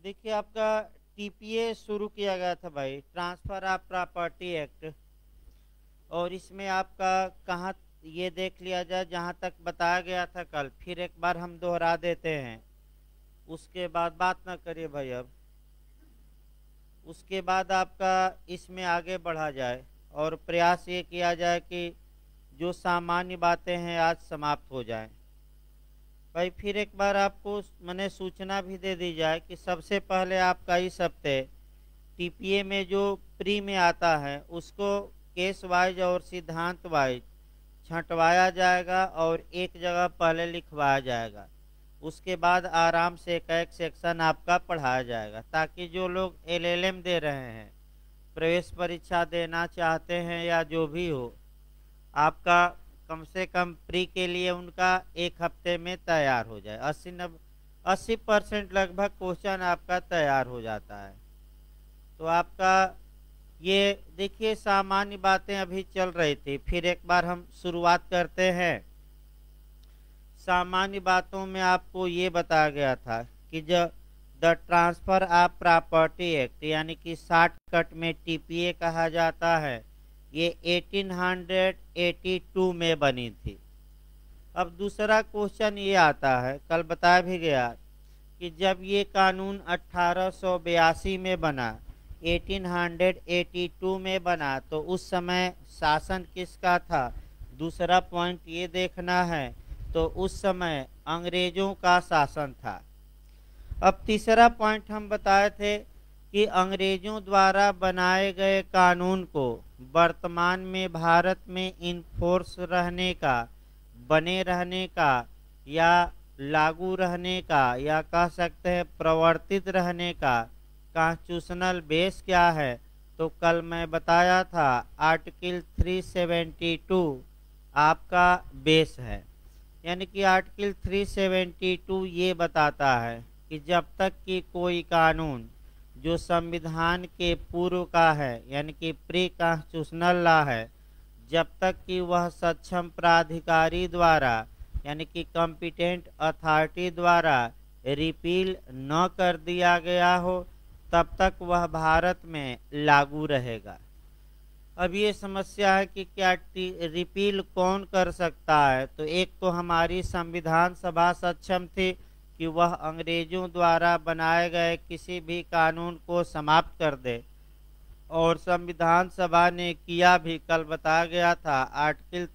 देखिए आपका टीपीए शुरू किया गया था भाई, ट्रांसफर ऑफ प्रॉपर्टी एक्ट। और इसमें आपका कहाँ, ये देख लिया जाए जहाँ तक बताया गया था कल, फिर एक बार हम दोहरा देते हैं। उसके बाद बात ना करिए भाई अब। उसके बाद आपका इसमें आगे बढ़ा जाए और प्रयास ये किया जाए कि जो सामान्य बातें हैं आज समाप्त हो जाएं। भाई फिर एक बार आपको मैंने सूचना भी दे दी जाए कि सबसे पहले आपका इस हफ्ते टीपीए में जो प्री में आता है उसको केस वाइज और सिद्धांत वाइज छंटवाया जाएगा और एक जगह पहले लिखवाया जाएगा। उसके बाद आराम से एक एक सेक्शन आपका पढ़ाया जाएगा, ताकि जो लोग एलएलएम दे रहे हैं, प्रवेश परीक्षा देना चाहते हैं या जो भी हो, आपका कम से कम प्री के लिए उनका एक हफ्ते में तैयार हो जाए। 80% लगभग क्वेश्चन आपका तैयार हो जाता है। तो आपका ये देखिए सामान्य बातें अभी चल रही थी, फिर एक बार हम शुरुआत करते हैं। सामान्य बातों में आपको ये बताया गया था कि जो the transfer of property act यानी कि शॉर्टकट में टीपीए कहा जाता है, ये 1882 में बनी थी। अब दूसरा क्वेश्चन ये आता है, कल बताया भी गया कि जब ये कानून 1882 में बना, 1882 में बना, तो उस समय शासन किसका था? दूसरा पॉइंट ये देखना है, तो उस समय अंग्रेजों का शासन था। अब तीसरा पॉइंट हम बताए थे कि अंग्रेजों द्वारा बनाए गए कानून को वर्तमान में भारत में इनफोर्स रहने का, बने रहने का या लागू रहने का या कह सकते हैं प्रवर्तित रहने का कॉन्स्टिट्यूशनल बेस क्या है? तो कल मैं बताया था आर्टिकल 372 आपका बेस है। यानी कि आर्टिकल 372 ये बताता है कि जब तक कि कोई कानून जो संविधान के पूर्व का है यानी कि प्री कॉन्स्टिट्यूशनल लॉ है, जब तक कि वह सक्षम प्राधिकारी द्वारा यानी कि कॉम्पिटेंट अथॉरिटी द्वारा रिपील न कर दिया गया हो, तब तक वह भारत में लागू रहेगा। अब ये समस्या है कि क्या रिपील कौन कर सकता है? तो एक तो हमारी संविधान सभा सक्षम थी कि वह अंग्रेजों द्वारा बनाए गए किसी भी कानून को समाप्त कर दे, और संविधान सभा ने किया भी। कल बताया गया था आर्टिकल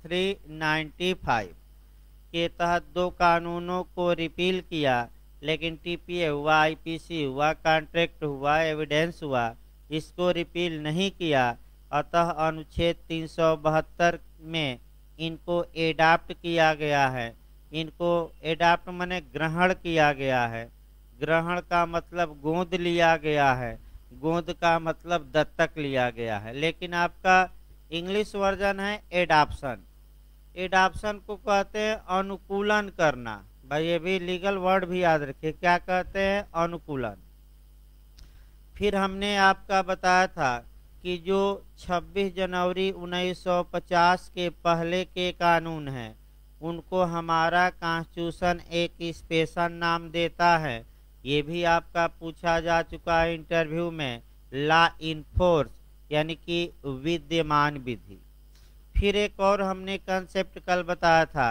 395 के तहत दो कानूनों को रिपील किया, लेकिन टीपीए हुआ, आईपीसी हुआ, कॉन्ट्रैक्ट हुआ, एविडेंस हुआ, इसको रिपील नहीं किया। अतः अनुच्छेद 372 में इनको एडाप्ट किया गया है। इनको एडाप्ट माने ग्रहण किया गया है। ग्रहण का मतलब गोद लिया गया है, गोद का मतलब दत्तक लिया गया है। लेकिन आपका इंग्लिश वर्जन है एडाप्शन। एडाप्शन को कहते हैं अनुकूलन करना। भाई ये भी लीगल वर्ड भी याद रखिए, क्या कहते हैं? अनुकूलन। फिर हमने आपका बताया था कि जो 26 जनवरी 1950 के पहले के कानून हैं, उनको हमारा कॉन्स्टिट्यूशन एक स्पेशल नाम देता है। ये भी आपका पूछा जा चुका है इंटरव्यू में, लॉ इन फोर्स यानी कि विद्यमान विधि। फिर एक और हमने कंसेप्ट कल बताया था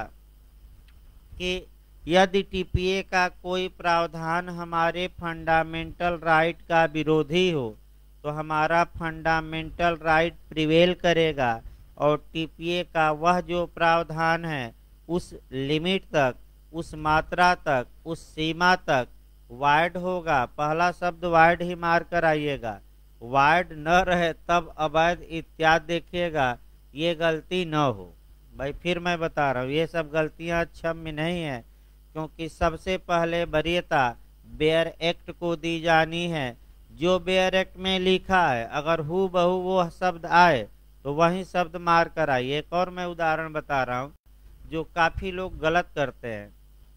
कि यदि टीपीए का कोई प्रावधान हमारे फंडामेंटल राइट का विरोधी हो, तो हमारा फंडामेंटल राइट प्रिवेल करेगा और टीपीए का वह जो प्रावधान है उस लिमिट तक, उस मात्रा तक, उस सीमा तक वाइड होगा। पहला शब्द वाइड ही मार कर आइएगा, वाइड न रहे तब अवैध इत्यादि देखिएगा, ये गलती न हो। भाई फिर मैं बता रहा हूँ, ये सब गलतियाँ क्षम्य नहीं है, क्योंकि सबसे पहले वरीयता बेयर एक्ट को दी जानी है। जो बेयर एक्ट में लिखा है अगर हु बहू वो शब्द आए तो वही शब्द मार कर आए। एक और मैं उदाहरण बता रहा हूँ जो काफी लोग गलत करते हैं।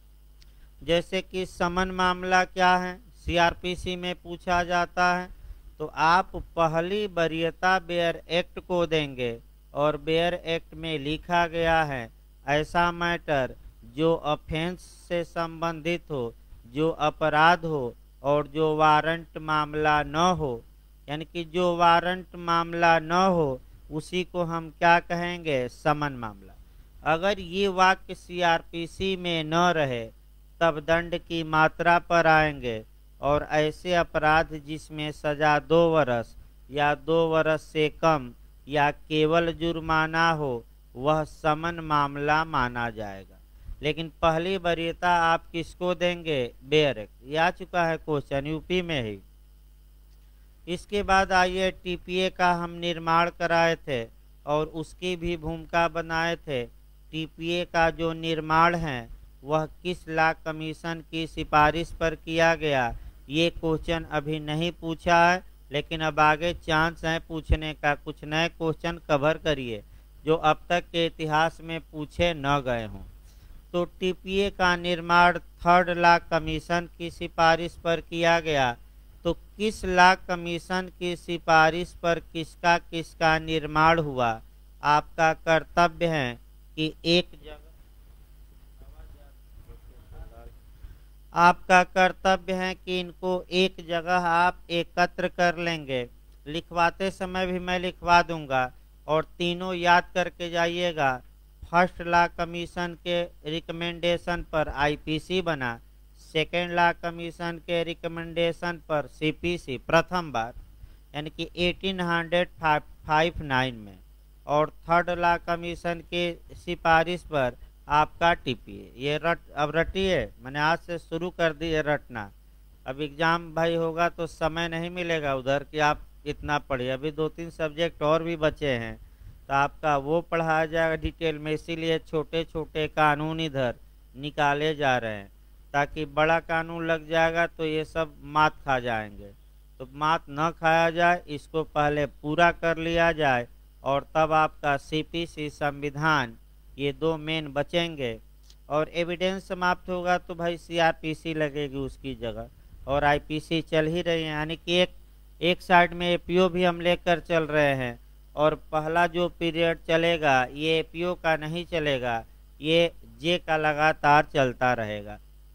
जैसे कि समन मामला क्या है, सीआरपीसी में पूछा जाता है, तो आप पहली वरीयता बेयर एक्ट को देंगे और बेयर एक्ट में लिखा गया है ऐसा मैटर जो ऑफेंस से संबंधित हो, जो अपराध हो, और जो वारंट मामला न हो, यानी कि जो वारंट मामला न हो उसी को हम क्या कहेंगे, समन मामला। अगर ये वाक्य सीआरपीसी में न रहे तब दंड की मात्रा पर आएंगे, और ऐसे अपराध जिसमें सजा 2 वर्ष या 2 वर्ष से कम या केवल जुर्माना हो वह समन मामला माना जाएगा। लेकिन पहली वरीयता आप किसको देंगे, बेयर एक्ट। ये आ चुका है क्वेश्चन यूपी में ही। इसके बाद आइए टीपीए का हम निर्माण कराए थे और उसकी भी भूमिका बनाए थे। टीपीए का जो निर्माण है वह किस लॉ कमीशन की सिफारिश पर किया गया, ये क्वेश्चन अभी नहीं पूछा है, लेकिन अब आगे चांस है पूछने का। कुछ नए क्वेश्चन कवर करिए जो अब तक के इतिहास में पूछे न गए हों। तो टीपीए का निर्माण 3rd लॉ कमीशन की सिफारिश पर किया गया। तो किस लॉ कमीशन की सिफारिश पर किसका किसका निर्माण हुआ, आपका कर्तव्य है कि आपका कर्तव्य है कि इनको एक जगह आप एकत्र कर लेंगे। लिखवाते समय भी मैं लिखवा दूंगा और तीनों याद करके जाइएगा। फर्स्ट लॉ कमीशन के रिकमेंडेशन पर आईपीसी बना, सेकेंड लॉ कमीशन के रिकमेंडेशन पर सीपीसी प्रथम बार यानी कि 1859 में, और थर्ड लॉ कमीशन के सिफारिश पर आपका टीपीए। ये अब रटिए, मैंने आज से शुरू कर दिए रटना। अब एग्जाम भाई होगा तो समय नहीं मिलेगा उधर कि आप इतना पढ़िए। अभी 2-3 सब्जेक्ट और भी बचे हैं तो आपका वो पढ़ाया जाएगा डिटेल में, इसीलिए छोटे छोटे कानून इधर निकाले जा रहे हैं, ताकि बड़ा कानून लग जाएगा तो ये सब मात खा जाएंगे। तो मात न खाया जाए, इसको पहले पूरा कर लिया जाए और तब आपका सीपीसी संविधान ये 2 मेन बचेंगे। और एविडेंस समाप्त होगा तो भाई सीआरपीसी लगेगी उसकी जगह, और आईपीसी चल ही रही है। यानी कि एक साइड में एपीओ भी हम लेकर चल रहे हैं, और पहला जो पीरियड चलेगा ये एपीओ का नहीं चलेगा, ये जे का लगातार चलता रहेगा।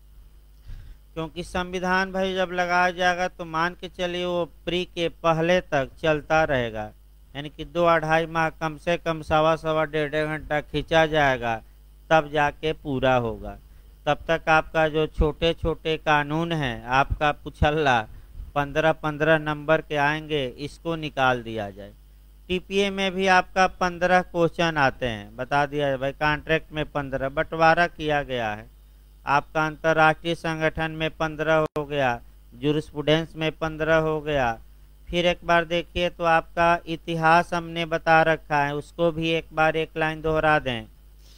क्योंकि संविधान भाई जब लगाया जाएगा तो मान के चलिए वो प्री के पहले तक चलता रहेगा, यानी कि 2-2.5 माह कम से कम 1.25 1.5 घंटा खींचा जाएगा, तब जाके पूरा होगा। तब तक आपका जो छोटे छोटे कानून हैं, आपका पुछल्ला 15-15 नंबर के आएंगे, इसको निकाल दिया जाए। टीपीए में भी आपका 15 क्वेश्चन आते हैं, बता दिया है भाई। कॉन्ट्रैक्ट में 15 बंटवारा किया गया है। आपका अंतर्राष्ट्रीय संगठन में 15 हो गया, जूरिस्प्रूडेंस में 15 हो गया। फिर एक बार देखिए तो आपका इतिहास हमने बता रखा है, उसको भी एक बार एक लाइन दोहरा दें।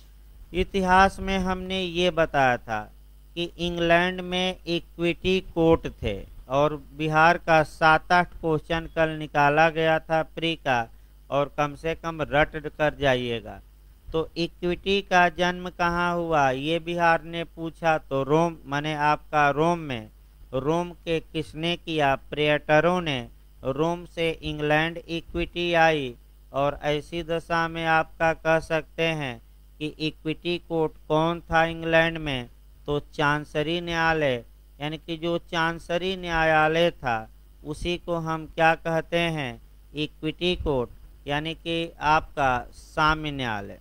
इतिहास में हमने ये बताया था कि इंग्लैंड में इक्विटी कोर्ट थे, और बिहार का 7-8 क्वेश्चन कल निकाला गया था प्री का, और कम से कम रट कर जाइएगा। तो इक्विटी का जन्म कहाँ हुआ ये बिहार ने पूछा, तो रोम माने आपका रोम में। रोम के किसने किया, प्रियटरों ने। रोम से इंग्लैंड इक्विटी आई, और ऐसी दशा में आपका कह सकते हैं कि इक्विटी कोर्ट कौन था इंग्लैंड में, तो चांसरी न्यायालय, यानी कि जो चांसरी न्यायालय था उसी को हम क्या कहते हैं, इक्विटी कोर्ट, यानी कि आपका साम्य न्यायालय।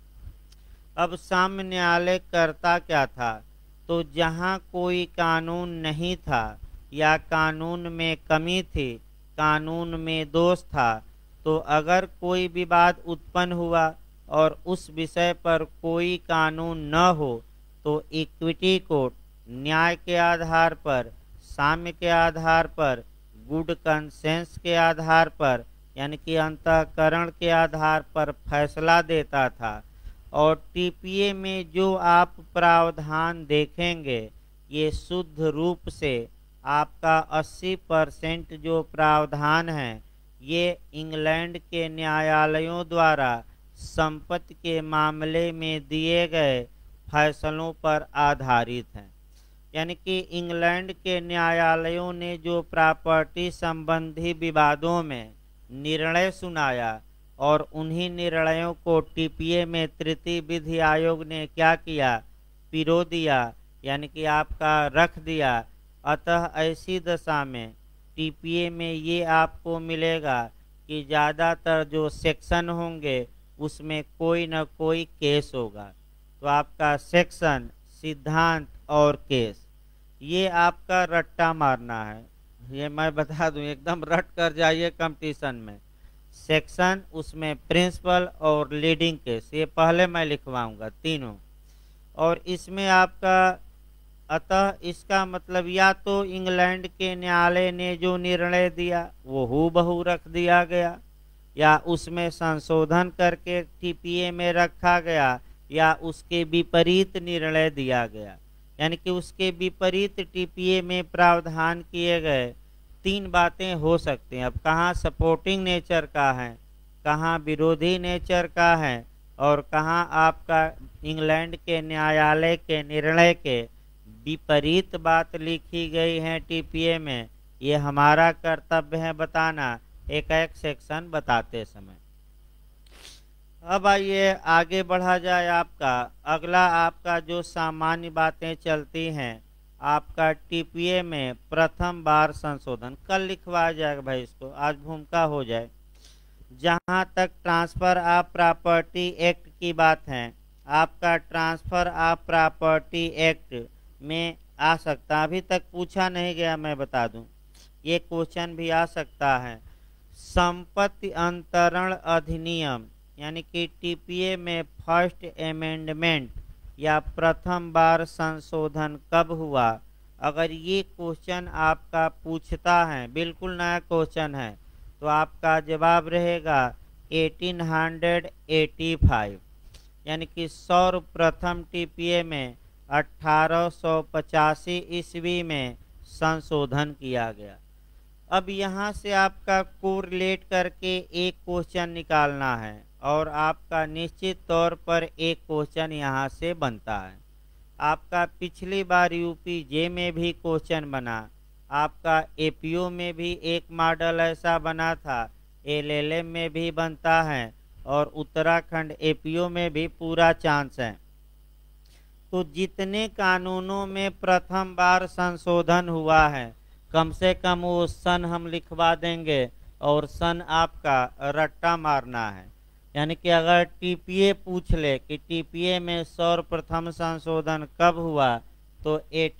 अब साम्य न्यायालय करता क्या था, तो जहाँ कोई कानून नहीं था या कानून में कमी थी, कानून में दोष था, तो अगर कोई विवाद उत्पन्न हुआ और उस विषय पर कोई कानून न हो, तो इक्विटी कोर्ट न्याय के आधार पर, साम्य के आधार पर, गुड कंसेंस के आधार पर, यानी कि अंतःकरण के आधार पर फैसला देता था। और टीपीए में जो आप प्रावधान देखेंगे, ये शुद्ध रूप से आपका 80% जो प्रावधान है ये इंग्लैंड के न्यायालयों द्वारा संपत्ति के मामले में दिए गए फैसलों पर आधारित हैं। यानी कि इंग्लैंड के न्यायालयों ने जो प्रॉपर्टी संबंधी विवादों में निर्णय सुनाया, और उन्हीं निर्णयों को टीपीए में तृतीय विधि आयोग ने क्या किया, पिरो दिया, यानी कि आपका रख दिया अतः ऐसी दशा में टीपीए में ये आपको मिलेगा कि ज़्यादातर जो सेक्शन होंगे उसमें कोई न कोई केस होगा। तो आपका सेक्शन, सिद्धांत और केस, ये आपका रट्टा मारना है। ये मैं बता दूं, एकदम रट कर जाइए कंपटीशन में। सेक्शन, उसमें प्रिंसिपल और लीडिंग केस, ये पहले मैं लिखवाऊंगा तीनों। और इसमें आपका, अतः इसका मतलब या तो इंग्लैंड के न्यायालय ने जो निर्णय दिया वो हूबहू रख दिया गया, या उसमें संशोधन करके टीपीए में रखा गया, या उसके विपरीत निर्णय दिया गया। यानी कि उसके विपरीत टीपीए में प्रावधान किए गए। तीन बातें हो सकती हैं। अब कहाँ सपोर्टिंग नेचर का है, कहाँ विरोधी नेचर का है, और कहाँ आपका इंग्लैंड के न्यायालय के निर्णय के विपरीत बात लिखी गई है टीपीए में। ये हमारा कर्तव्य है बताना एक एक सेक्शन बताते समय। अब आइए आगे बढ़ा जाए। आपका अगला, आपका जो सामान्य बातें चलती हैं, आपका टीपीए में प्रथम बार संशोधन कल लिखवाया जाएगा भाई, इसको आज भूमिका हो जाए। जहां तक ट्रांसफर ऑफ प्रॉपर्टी एक्ट की बात है, आपका ट्रांसफर ऑफ प्रॉपर्टी एक्ट में आ सकता, अभी तक पूछा नहीं गया, मैं बता दूं, ये क्वेश्चन भी आ सकता है। संपत्ति अंतरण अधिनियम, यानी कि टीपीए में फर्स्ट अमेंडमेंट या प्रथम बार संशोधन कब हुआ? अगर ये क्वेश्चन आपका पूछता है, बिल्कुल नया क्वेश्चन है, तो आपका जवाब रहेगा 1885। यानी कि सर्वप्रथम टीपीए में 1885 ईस्वी में संशोधन किया गया। अब यहाँ से आपका कोरिलेट करके एक क्वेश्चन निकालना है, और आपका निश्चित तौर पर एक क्वेश्चन यहाँ से बनता है। आपका पिछली बार यूपीजे में भी क्वेश्चन बना, आपका एपीओ में भी एक मॉडल ऐसा बना था, एलएलएम में भी बनता है, और उत्तराखंड एपीओ में भी पूरा चांस है। तो जितने कानूनों में प्रथम बार संशोधन हुआ है, कम से कम वो सन हम लिखवा देंगे, और सन आपका रट्टा मारना है। यानी कि अगर टीपीए पूछ ले कि टीपीए में सर्वप्रथम संशोधन कब हुआ, तो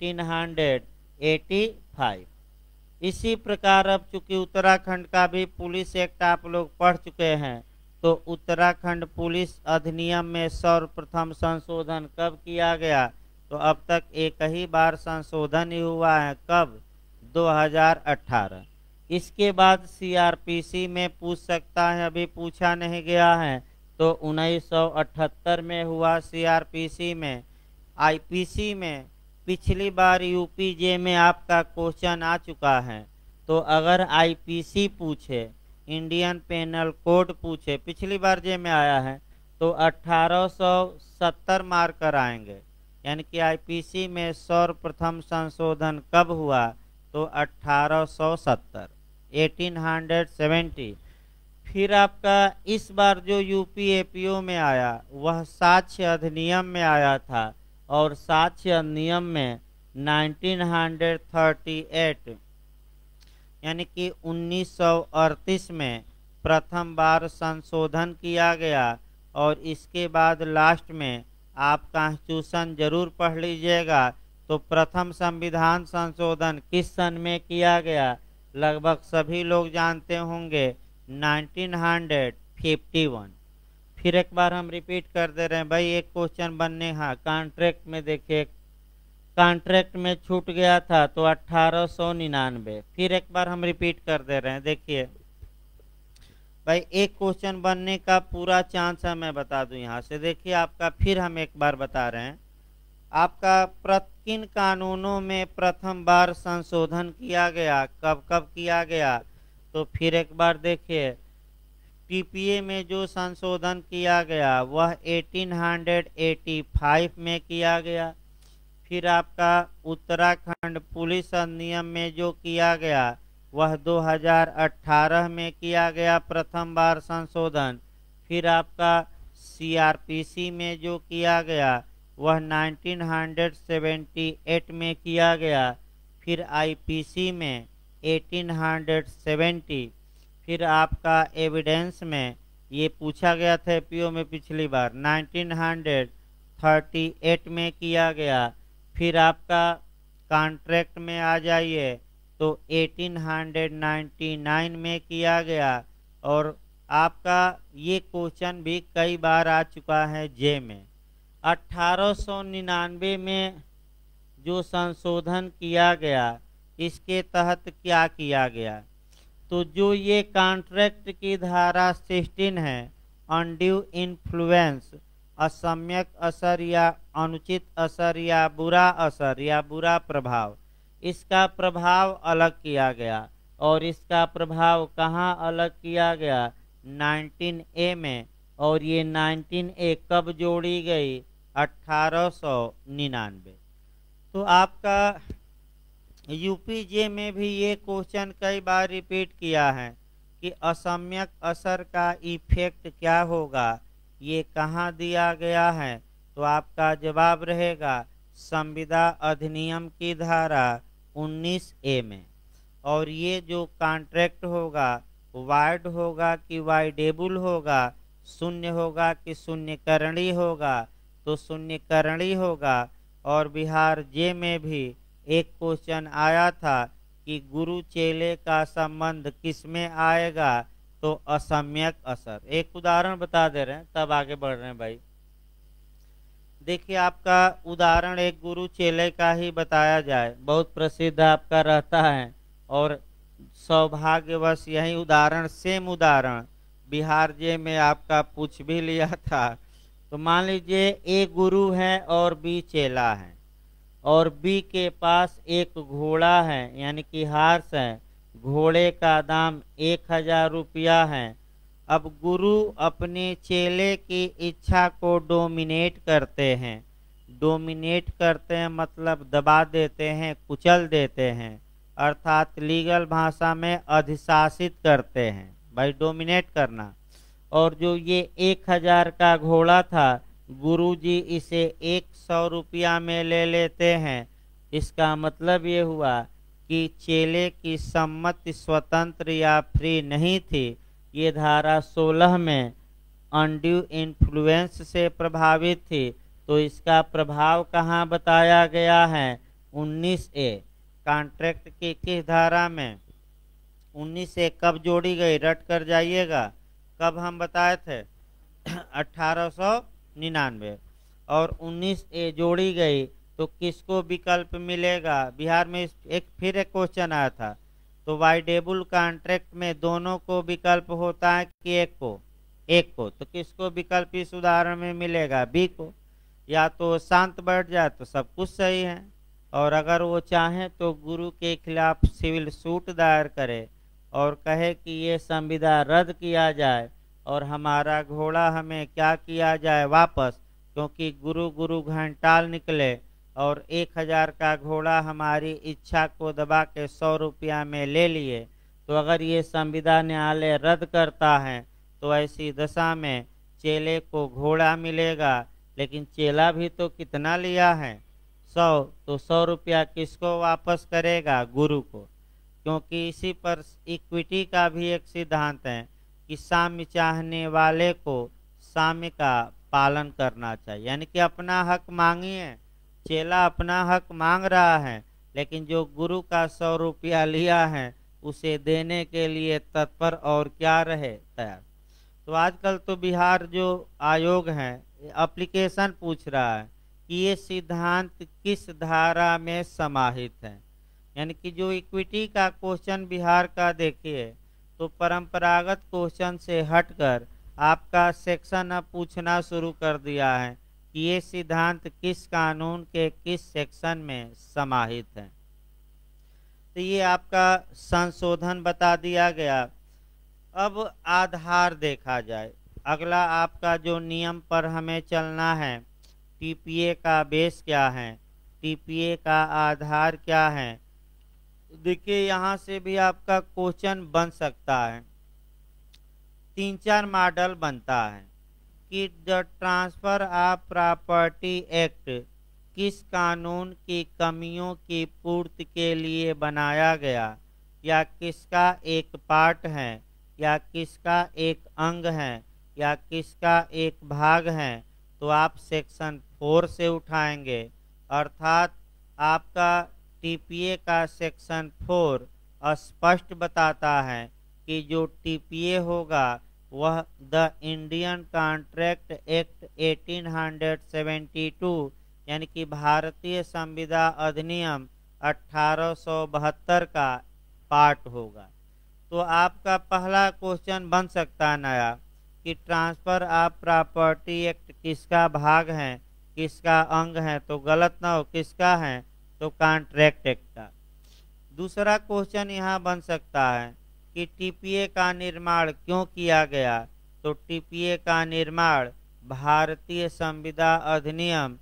1885। इसी प्रकार अब चूंकि उत्तराखंड का भी पुलिस एक्ट आप लोग पढ़ चुके हैं, तो उत्तराखंड पुलिस अधिनियम में सर्वप्रथम संशोधन कब किया गया? तो अब तक एक ही बार संशोधन ही हुआ है, कब? 2018। इसके बाद सीआरपीसी में पूछ सकता है, अभी पूछा नहीं गया है, तो 1978 में हुआ सीआरपीसी में। आईपीसी में पिछली बार यूपीजे में आपका क्वेश्चन आ चुका है, तो अगर आईपीसी पूछे, इंडियन पेनल कोड पूछे, पिछली बार जे में आया है, तो 1870 मार्क कर आएंगे। यानी कि आईपीसी में सर्वप्रथम संशोधन कब हुआ? तो 1870, 1870। फिर आपका इस बार जो यूपी एपीओ में आया, वह साक्ष्य अधिनियम में आया था, और साक्ष्य अधिनियम में 1938 यानी कि 1938 में प्रथम बार संशोधन किया गया। और इसके बाद लास्ट में आप कॉन्स्टिट्यूशन जरूर पढ़ लीजिएगा, तो प्रथम संविधान संशोधन किस सन में किया गया? लगभग सभी लोग जानते होंगे, 1951। फिर एक बार हम रिपीट कर दे रहे हैं भाई, एक क्वेश्चन बनने, हाँ कॉन्ट्रैक्ट में देखिए, कॉन्ट्रैक्ट में छूट गया था, तो 1899। फिर एक बार हम रिपीट कर दे रहे हैं, देखिए भाई एक क्वेश्चन बनने का पूरा चांस है, मैं बता दूं यहाँ से। देखिए आपका, फिर हम एक बार बता रहे हैं, आपका किन कानूनों में प्रथम बार संशोधन किया गया, कब कब किया गया? तो फिर एक बार देखिए, टीपीए में जो संशोधन किया गया वह 1885 में किया गया। फिर आपका उत्तराखंड पुलिस अधिनियम में जो किया गया वह 2018 में किया गया प्रथम बार संशोधन। फिर आपका सीआरपीसी में जो किया गया वह 1978 में किया गया। फिर आईपीसी में 1870, फिर आपका एविडेंस में ये पूछा गया था पीओ में पिछली बार 1938 में किया गया। फिर आपका कॉन्ट्रैक्ट में आ जाइए तो 1899 में किया गया। और आपका ये क्वेश्चन भी कई बार आ चुका है जे में। 1899 में जो संशोधन किया गया इसके तहत क्या किया गया, तो जो ये कॉन्ट्रैक्ट की धारा 16 है, अनड्यू इन्फ्लुएंस, असम्यक असर या अनुचित असर या बुरा प्रभाव, इसका प्रभाव अलग किया गया। और इसका प्रभाव कहाँ अलग किया गया, 19A में। और ये 19A कब जोड़ी गई, 1899। तो आपका यूपीजे में भी ये क्वेश्चन कई बार रिपीट किया है कि असम्यक असर का इफेक्ट क्या होगा, ये कहाँ दिया गया है, तो आपका जवाब रहेगा संविदा अधिनियम की धारा 19A में। और ये जो कॉन्ट्रैक्ट होगा वाइड होगा कि वाइडेबल होगा, शून्य होगा कि शून्यकरणीय होगा, तो शून्यकरणीय होगा। और बिहार जे में भी एक क्वेश्चन आया था कि गुरु चेले का संबंध किस में आएगा, तो असम्यक असर। एक उदाहरण बता दे रहे हैं तब आगे बढ़ रहे हैं भाई। देखिए आपका उदाहरण एक गुरु चेले का ही बताया जाए, बहुत प्रसिद्ध आपका रहता है। और सौभाग्यवश यही उदाहरण सेम उदाहरण बिहार जे में आपका पूछ भी लिया था। तो मान लीजिए ए गुरु है और बी चेला है, और बी के पास एक घोड़ा है यानी कि हार्स है, घोड़े का दाम 1000 रुपया है। अब गुरु अपने चेले की इच्छा को डोमिनेट करते हैं। डोमिनेट करते हैं मतलब दबा देते हैं, कुचल देते हैं, अर्थात लीगल भाषा में अधिशासित करते हैं भाई, डोमिनेट करना। और जो ये 1000 का घोड़ा था, गुरुजी इसे 100 रुपया में ले लेते हैं। इसका मतलब ये हुआ कि चेले की सम्मति स्वतंत्र या फ्री नहीं थी। ये धारा 16 में अनड्यू इन्फ्लुएंस से प्रभावित थी। तो इसका प्रभाव कहाँ बताया गया है, 19A। कॉन्ट्रैक्ट की किस धारा में, 19A कब जोड़ी गई, रट कर जाइएगा, कब हम बताए थे 1899। और 19A जोड़ी गई तो किसको विकल्प मिलेगा, बिहार में एक फिर एक क्वेश्चन आया था। तो वाइडेबल कॉन्ट्रैक्ट में दोनों को विकल्प होता है कि एक को तो किसको विकल्प इस उदाहरण में मिलेगा, बी को। या तो शांत बैठ जाए तो सब कुछ सही है, और अगर वो चाहे तो गुरु के खिलाफ सिविल सूट दायर करे और कहे कि ये संविदा रद्द किया जाए और हमारा घोड़ा हमें क्या किया जाए वापस, क्योंकि गुरु घंटाल निकले और 1000 का घोड़ा हमारी इच्छा को दबा के 100 रुपया में ले लिए। तो अगर ये संविदा न्यायालय रद्द करता है तो ऐसी दशा में चेले को घोड़ा मिलेगा, लेकिन चेला भी तो कितना लिया है, 100। तो 100 रुपया किसको वापस करेगा, गुरु को। क्योंकि इसी पर इक्विटी का भी एक सिद्धांत है कि साम्य चाहने वाले को साम्य का पालन करना चाहिए, यानी कि अपना हक मांगिए। चेला अपना हक मांग रहा है, लेकिन जो गुरु का 100 रुपया लिया है उसे देने के लिए तत्पर और क्या रहे, तैयार। तो आजकल तो बिहार जो आयोग है एप्लीकेशन पूछ रहा है कि ये सिद्धांत किस धारा में समाहित है। यानी कि जो इक्विटी का क्वेश्चन बिहार का देखिए तो परंपरागत क्वेश्चन से हटकर आपका सेक्शन अब पूछना शुरू कर दिया है कि ये सिद्धांत किस कानून के किस सेक्शन में समाहित है। तो ये आपका संशोधन बता दिया गया। अब आधार देखा जाए। अगला आपका जो नियम पर हमें चलना है, टीपीए का बेस क्या है, टीपीए का आधार क्या है। देखिए यहाँ से भी आपका क्वेश्चन बन सकता है, 3-4 मॉडल बनता है कि the transfer of property act किस कानून की कमियों की पूर्ति के लिए बनाया गया, या किसका एक पार्ट है, या किसका एक अंग है, या किसका एक भाग है, तो आप सेक्शन 4 से उठाएंगे। अर्थात आपका टीपीए का सेक्शन 4 स्पष्ट बताता है कि जो टीपीए होगा वह द इंडियन कॉन्ट्रैक्ट एक्ट 1872 यानी कि भारतीय संविदा अधिनियम 1872 का पार्ट होगा। तो आपका पहला क्वेश्चन बन सकता है नया कि ट्रांसफर ऑफ प्रॉपर्टी एक्ट किसका भाग है, किसका अंग है, तो गलत ना हो, किसका है, तो कॉन्ट्रैक्ट एक्ट का। दूसरा क्वेश्चन यहाँ बन सकता है कि टीपीए का निर्माण क्यों किया गया, तो टीपीए का निर्माण भारतीय संविदा अधिनियम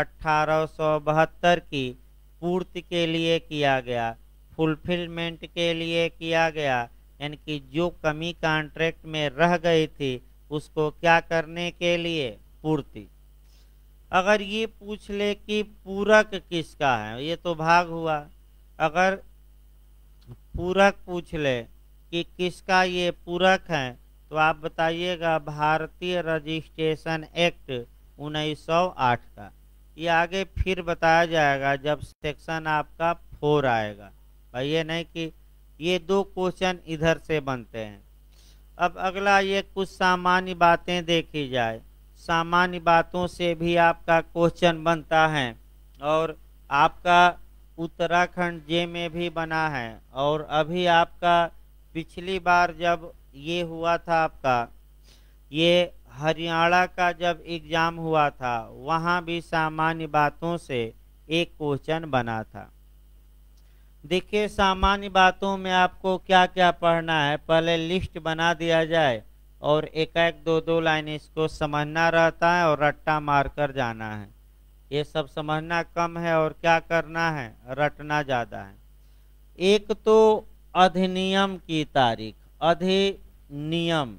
1872 की पूर्ति के लिए किया गया, फुलफिलमेंट के लिए किया गया, यानी कि जो कमी कॉन्ट्रैक्ट में रह गई थी उसको क्या करने के लिए, पूर्ति। अगर ये पूछ ले कि पूरक किसका है, ये तो भाग हुआ। अगर पूरक पूछ ले कि किसका ये पूरक है, तो आप बताइएगा भारतीय रजिस्ट्रेशन एक्ट 1908 का। ये आगे फिर बताया जाएगा जब सेक्शन आपका 4 आएगा। भाई ये नहीं कि ये दो क्वेश्चन इधर से बनते हैं। अब अगला ये कुछ सामान्य बातें देखी जाए। सामान्य बातों से भी आपका क्वेश्चन बनता है और आपका उत्तराखंड जे में भी बना है, और अभी आपका पिछली बार जब ये हुआ था आपका ये हरियाणा का जब एग्जाम हुआ था वहाँ भी सामान्य बातों से एक क्वेश्चन बना था। देखिए सामान्य बातों में आपको क्या क्या पढ़ना है, पहले लिस्ट बना दिया जाए और एक एक दो दो लाइन इसको समझना रहता है और रट्टा मारकर जाना है। ये सब समझना कम है और क्या करना है, रटना ज़्यादा है। एक तो अधिनियम की तारीख, अधिनियम,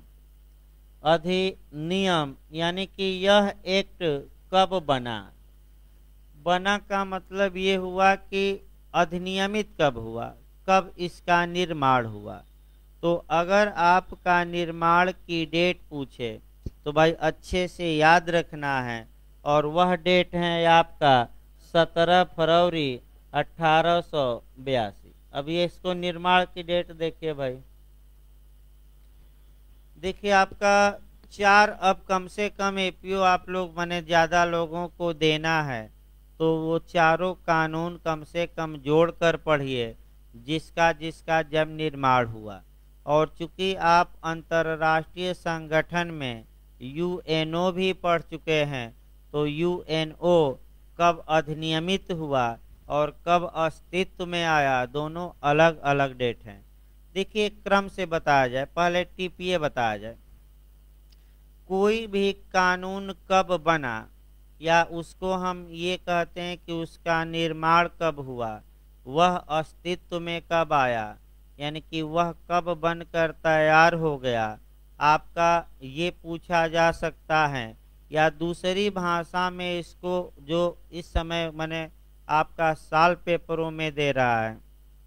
अधिनियम यानी कि यह एक्ट कब बना। बना का मतलब ये हुआ कि अधिनियमित कब हुआ, कब इसका निर्माण हुआ। तो अगर आपका निर्माण की डेट पूछे तो भाई अच्छे से याद रखना है, और वह डेट है आपका 17 फरवरी 1882। अब ये इसको निर्माण की डेट देखिए भाई, देखिए आपका 4, अब कम से कम एपीओ आप लोग मैंने ज़्यादा लोगों को देना है तो वो चारों कानून कम से कम जोड़कर पढ़िए जिसका जिसका जब निर्माण हुआ। और चूंकि आप अंतर्राष्ट्रीय संगठन में यूएनओ भी पढ़ चुके हैं तो यूएनओ कब अधिनियमित हुआ और कब अस्तित्व में आया, दोनों अलग अलग डेट हैं। देखिए क्रम से बताया जाए, पहले टीपीए बताया जाए। कोई भी कानून कब बना या उसको हम ये कहते हैं कि उसका निर्माण कब हुआ, वह अस्तित्व में कब आया, यानी कि वह कब बनकर तैयार हो गया, आपका ये पूछा जा सकता है। या दूसरी भाषा में इसको जो इस समय मैंने आपका साल पेपरों में दे रहा है,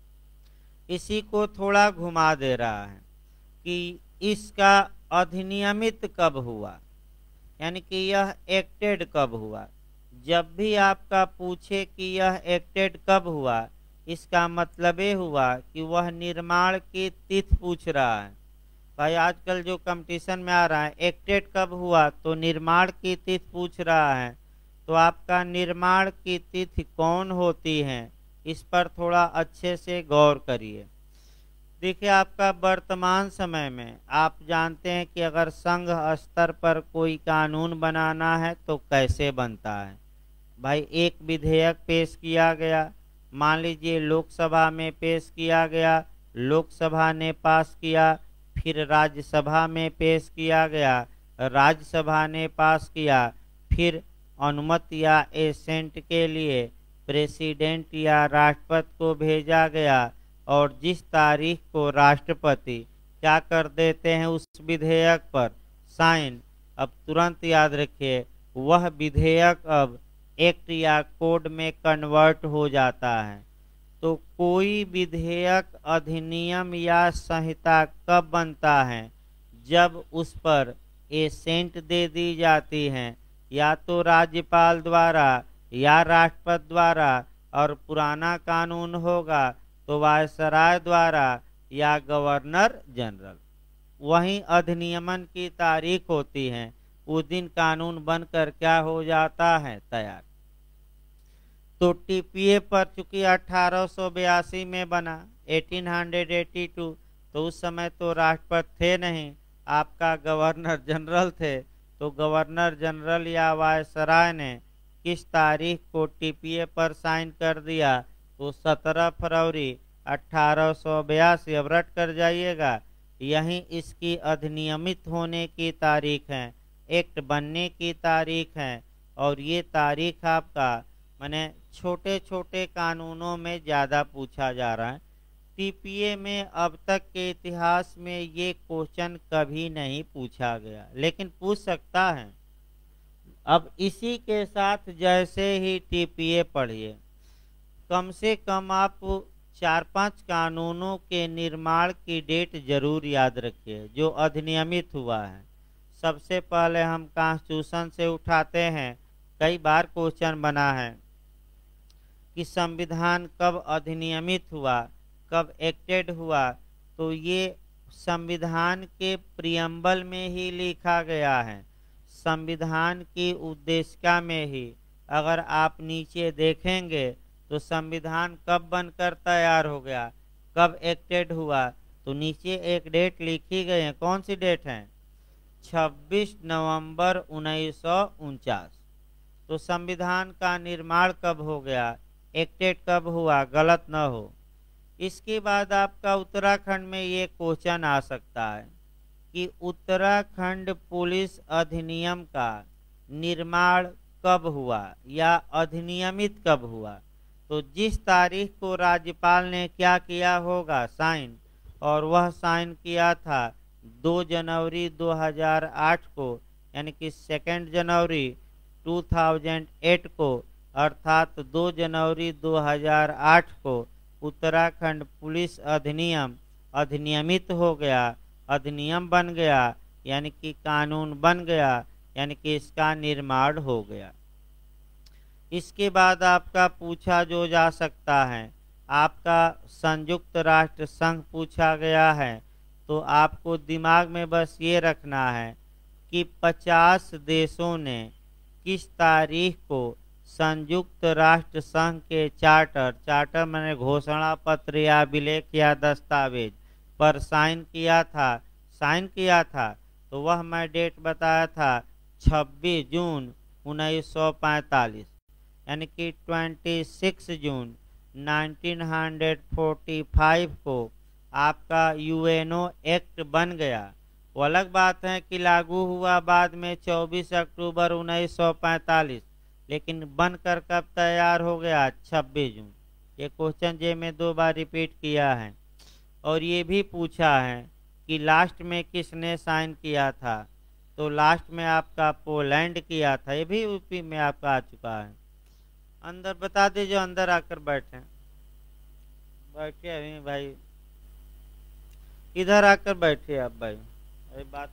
इसी को थोड़ा घुमा दे रहा है कि इसका अधिनियमित कब हुआ, यानी कि यह एक्टेड कब हुआ। जब भी आपका पूछे कि यह एक्टेड कब हुआ, इसका मतलब ये हुआ कि वह निर्माण की तिथि पूछ रहा है। भाई आजकल जो कंपटीशन में आ रहा है एक्टेड कब हुआ तो निर्माण की तिथि पूछ रहा है, तो आपका निर्माण की तिथि कौन होती है, इस पर थोड़ा अच्छे से गौर करिए। देखिए आपका वर्तमान समय में आप जानते हैं कि अगर संघ स्तर पर कोई कानून बनाना है तो कैसे बनता है। भाई एक विधेयक पेश किया गया, मान लीजिए लोकसभा में पेश किया गया, लोकसभा ने पास किया, फिर राज्यसभा में पेश किया गया, राज्यसभा ने पास किया, फिर अनुमति या एसेंट के लिए प्रेसिडेंट या राष्ट्रपति को भेजा गया, और जिस तारीख को राष्ट्रपति क्या कर देते हैं उस विधेयक पर साइन, अब तुरंत याद रखिए वह विधेयक अब एक्ट या कोड में कन्वर्ट हो जाता है। तो कोई विधेयक, अधिनियम या संहिता कब बनता है? जब उस पर एसेंट दे दी जाती है, या तो राज्यपाल द्वारा या राष्ट्रपति द्वारा, और पुराना कानून होगा तो वायसराय द्वारा या गवर्नर जनरल। वहीं अधिनियमन की तारीख होती है, उस दिन कानून बनकर क्या हो जाता है? तैयार। तो टीपीए पर चूंकि 1882 में बना, 1882, तो उस समय तो राष्ट्रपति थे नहीं, आपका गवर्नर जनरल थे। तो गवर्नर जनरल या वायसराय ने किस तारीख को टीपीए पर साइन कर दिया? तो 17 फरवरी 1882। अब रट कर जाइएगा, यही इसकी अधिनियमित होने की तारीख है, एक्ट बनने की तारीख है। और ये तारीख आपका माने छोटे छोटे कानूनों में ज़्यादा पूछा जा रहा है। टीपीए में अब तक के इतिहास में ये क्वेश्चन कभी नहीं पूछा गया, लेकिन पूछ सकता है। अब इसी के साथ जैसे ही टीपीए पढ़िए, कम से कम आप 4-5 कानूनों के निर्माण की डेट जरूर याद रखिए जो अधिनियमित हुआ है। सबसे पहले हम कॉन्स्टिट्यूशन से उठाते हैं, कई बार क्वेश्चन बना है कि संविधान कब अधिनियमित हुआ, कब एक्टेड हुआ। तो ये संविधान के प्रियम्बल में ही लिखा गया है, संविधान की उद्देशिका में ही। अगर आप नीचे देखेंगे तो संविधान कब बनकर तैयार हो गया, कब एक्टेड हुआ, तो नीचे एक डेट लिखी गई है। कौन सी डेट है? 26 नवंबर 1949। तो संविधान का निर्माण कब हो गया, एक्टेड कब हुआ, गलत न हो। इसके बाद आपका उत्तराखंड में ये क्वेश्चन आ सकता है कि उत्तराखंड पुलिस अधिनियम का निर्माण कब हुआ या अधिनियमित कब हुआ। तो जिस तारीख को राज्यपाल ने क्या किया होगा, साइन, और वह साइन किया था 2 जनवरी 2008 को, यानी कि 2 जनवरी 2008 को, अर्थात 2 जनवरी 2008 को उत्तराखंड पुलिस अधिनियम अधिनियमित हो गया, अधिनियम बन गया, यानी कि कानून बन गया, यानी कि इसका निर्माण हो गया। इसके बाद आपका पूछा जो जा सकता है, आपका संयुक्त राष्ट्र संघ पूछा गया है। तो आपको दिमाग में बस ये रखना है कि 50 देशों ने किस तारीख को संयुक्त राष्ट्र संघ के चार्टर मैंने घोषणा पत्र या विलेख या दस्तावेज पर साइन किया था। तो वह मैं डेट बताया था 26 जून 1945, यानी कि 26 जून 1945 को आपका यूएनओ एक्ट बन गया। वो अलग बात है कि लागू हुआ बाद में 24 अक्टूबर 1945, लेकिन बनकर कब तैयार हो गया? 26 जून। ये क्वेश्चन जे में 2 बार रिपीट किया है। और ये भी पूछा है कि लास्ट में किसने साइन किया था। तो लास्ट में आपका पोलैंड किया था, ये भी यूपी में आपका आ चुका है। अंदर बता दीजिए, अंदर आकर बैठे अभी भाई, इधर आकर बैठिए आप भाई, अरे बात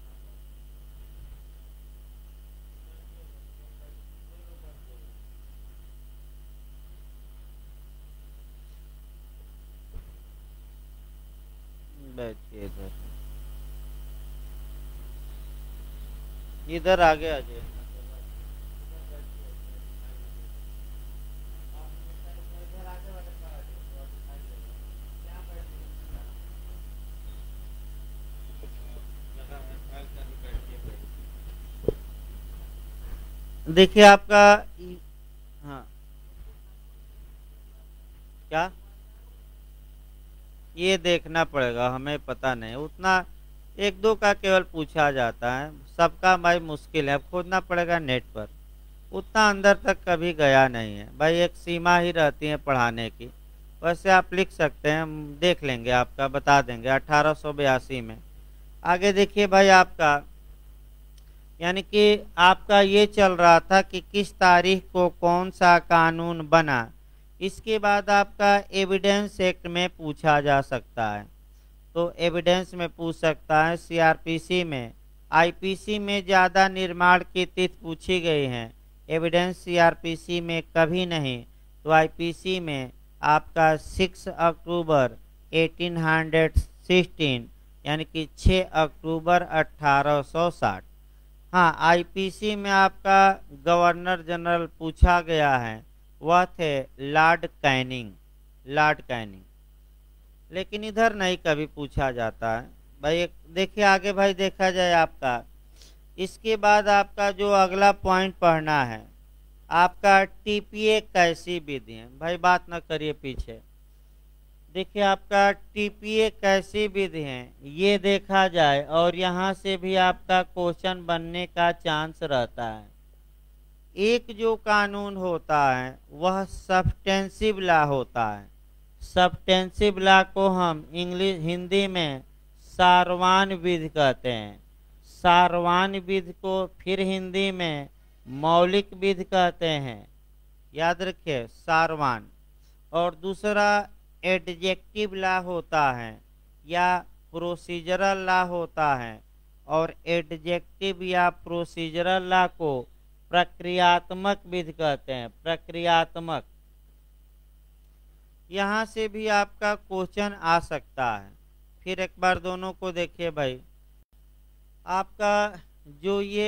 बैठिए इधर आगे आ जाइए। देखिए आपका, हाँ क्या, ये देखना पड़ेगा, हमें पता नहीं उतना, 1-2 का केवल पूछा जाता है, सबका भाई मुश्किल है, खोजना पड़ेगा नेट पर। उतना अंदर तक कभी गया नहीं है भाई, एक सीमा ही रहती है पढ़ाने की। वैसे आप लिख सकते हैं, हम देख लेंगे, आपका बता देंगे 1882 में। आगे देखिए भाई, आपका यानी कि आपका ये चल रहा था कि किस तारीख को कौन सा कानून बना। इसके बाद आपका एविडेंस एक्ट में पूछा जा सकता है, तो एविडेंस में पूछ सकता है। सीआरपीसी में, आईपीसी में ज़्यादा निर्माण की तिथि पूछी गई हैं, एविडेंस सीआरपीसी में कभी नहीं। तो आईपीसी में आपका 6 अक्टूबर 1816 यानी कि 6 अक्टूबर 1860। हाँ, आईपीसी में आपका गवर्नर जनरल पूछा गया है, वह थे लॉर्ड कैनिंग, लॉर्ड कैनिंग। लेकिन इधर नहीं कभी पूछा जाता है भाई। देखिए आगे भाई देखा जाए आपका, इसके बाद आपका जो अगला पॉइंट पढ़ना है आपका टीपीए कैसी विधि है। भाई बात ना करिए पीछे। देखिए आपका टीपीए कैसी विधि है ये देखा जाए, और यहाँ से भी आपका क्वेश्चन बनने का चांस रहता है। एक जो कानून होता है वह सब्सटेंसिव लॉ होता है। सब्सटेंसिव लॉ को हम हिंदी में सारवान विधि कहते हैं। सारवान विधि को फिर हिंदी में मौलिक विधि कहते हैं, याद रखिए सारवान। और दूसरा एडजेक्टिव लॉ होता है या प्रोसीजरल लॉ होता है, और एडजेक्टिव या प्रोसीजरल लॉ को प्रक्रियात्मक विधि कहते हैं, प्रक्रियात्मक। यहाँ से भी आपका क्वेश्चन आ सकता है। फिर एक बार दोनों को देखिए भाई, आपका जो ये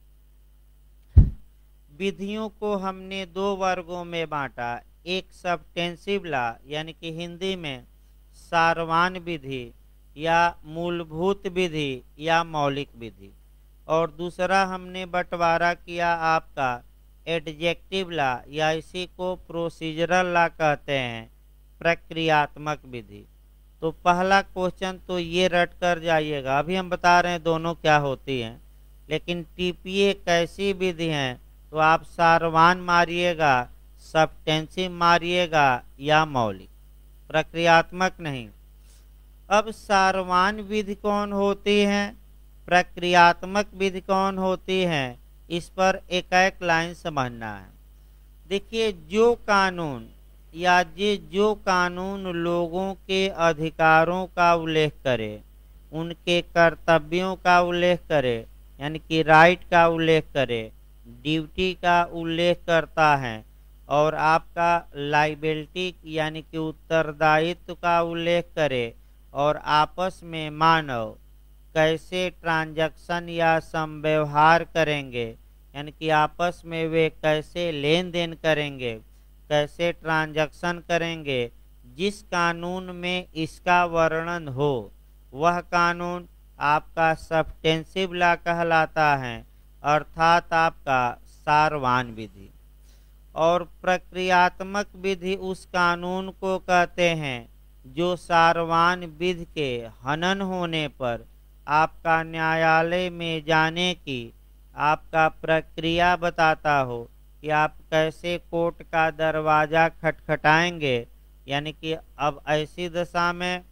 विधियों को हमने दो वर्गों में बांटा, एक सब्सटेंसिव लॉ यानी कि हिंदी में सारवान विधि या मूलभूत विधि या मौलिक विधि, और दूसरा हमने बंटवारा किया आपका एडजेक्टिव लॉ या इसी को प्रोसीजरल लॉ कहते हैं, प्रक्रियात्मक विधि। तो पहला क्वेश्चन तो ये रट कर जाइएगा, अभी हम बता रहे हैं दोनों क्या होती हैं। लेकिन टीपीए कैसी विधि है तो आप सारवान मारिएगा, सब्सटेंसिव मारिएगा या मौलिक, प्रक्रियात्मक नहीं। अब सारवान विधि कौन होती है, प्रक्रियात्मक विधि कौन होती है, इस पर एक एक लाइन समझना है। देखिए जो कानून या जो कानून लोगों के अधिकारों का उल्लेख करे, उनके कर्तव्यों का उल्लेख करे यानी कि राइट का उल्लेख करे, ड्यूटी का उल्लेख करता है, और आपका लाइबिलिटी यानी कि उत्तरदायित्व का उल्लेख करे, और आपस में मानव कैसे ट्रांजैक्शन या संव्यवहार करेंगे यानी कि आपस में वे कैसे लेन देन करेंगे, कैसे ट्रांजैक्शन करेंगे, जिस कानून में इसका वर्णन हो वह कानून आपका सब्सटेंसिव लॉ कहलाता है, अर्थात आपका सारवान विधि। और प्रक्रियात्मक विधि उस कानून को कहते हैं जो सारवान विधि के हनन होने पर आपका न्यायालय में जाने की आपका प्रक्रिया बताता हो कि आप कैसे कोर्ट का दरवाज़ा खटखटाएंगे। यानी कि अब ऐसी दशा में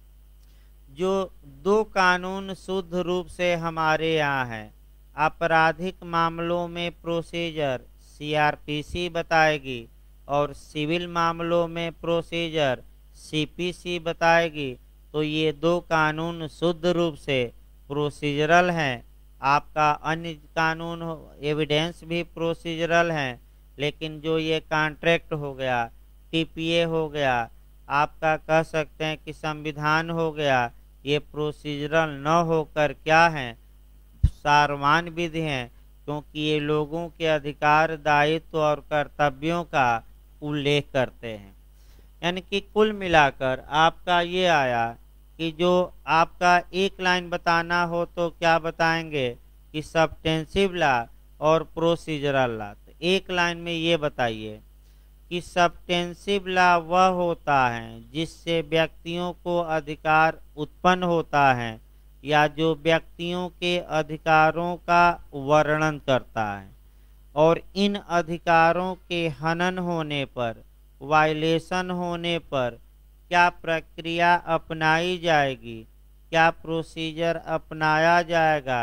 जो दो कानून शुद्ध रूप से हमारे यहाँ हैं, आपराधिक मामलों में प्रोसीजर सीआरपीसी बताएगी और सिविल मामलों में प्रोसीजर सीपीसी बताएगी। तो ये दो कानून शुद्ध रूप से प्रोसीजरल हैं। आपका अन्य कानून एविडेंस भी प्रोसीजरल हैं, लेकिन जो ये कॉन्ट्रैक्ट हो गया, टीपीए हो गया, आपका कह सकते हैं कि संविधान हो गया, ये प्रोसीजरल न होकर क्या हैं, सारवान विधि हैं, क्योंकि ये लोगों के अधिकार, दायित्व और कर्तव्यों का उल्लेख करते हैं। यानी कि कुल मिलाकर आपका ये आया कि जो आपका एक लाइन बताना हो तो क्या बताएंगे कि सब्सटेंसिव लॉ और प्रोसीजरल लॉ। तो एक लाइन में ये बताइए कि सब्सटेंसिव लॉ वह होता है जिससे व्यक्तियों को अधिकार उत्पन्न होता है या जो व्यक्तियों के अधिकारों का वर्णन करता है, और इन अधिकारों के हनन होने पर, वायलेशन होने पर क्या प्रक्रिया अपनाई जाएगी, क्या प्रोसीजर अपनाया जाएगा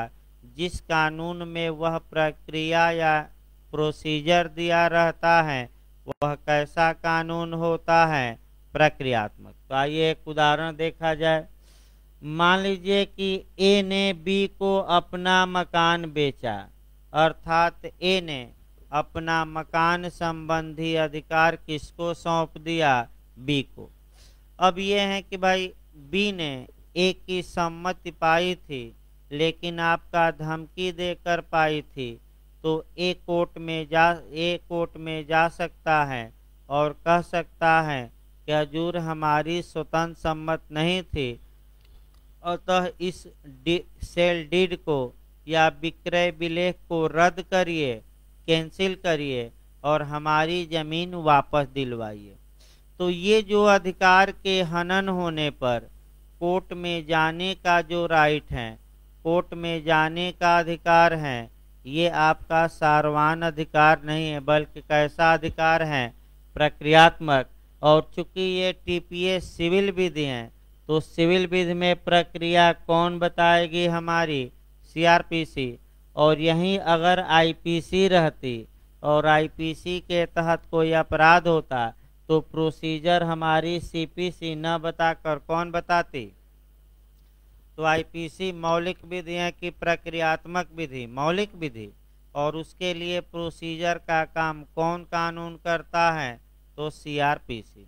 जिस कानून में वह प्रक्रिया या प्रोसीजर दिया रहता है वह कैसा कानून होता है? प्रक्रियात्मक। तो आइए एक उदाहरण देखा जाए। मान लीजिए कि ए ने बी को अपना मकान बेचा, अर्थात ए ने अपना मकान संबंधी अधिकार किसको सौंप दिया? बी को। अब ये है कि भाई बी ने ए की सम्मति पाई थी लेकिन आपका धमकी देकर पाई थी, तो ए कोर्ट में जा सकता है और कह सकता है कि हजूर हमारी स्वतंत्र सम्मत नहीं थी, अतः इस सेल डीड को या विक्रय विलेख को रद्द करिए, कैंसिल करिए और हमारी जमीन वापस दिलवाइए। तो ये जो अधिकार के हनन होने पर कोर्ट में जाने का जो राइट है, कोर्ट में जाने का अधिकार है, ये आपका सार्वभौम अधिकार नहीं है बल्कि कैसा अधिकार है? प्रक्रियात्मक। और चूंकि ये टीपीए सिविल विधि हैं तो सिविल विधि में प्रक्रिया कौन बताएगी? हमारी सीआरपीसी। और यहीं अगर आईपीसी रहती और आईपीसी के तहत कोई अपराध होता तो प्रोसीजर हमारी सीपीसी न बताकर कौन बताती? तो आईपीसी मौलिक विधि है कि प्रक्रियात्मक विधि? मौलिक विधि। और उसके लिए प्रोसीजर का काम कौन कानून करता है? तो सीआरपीसी।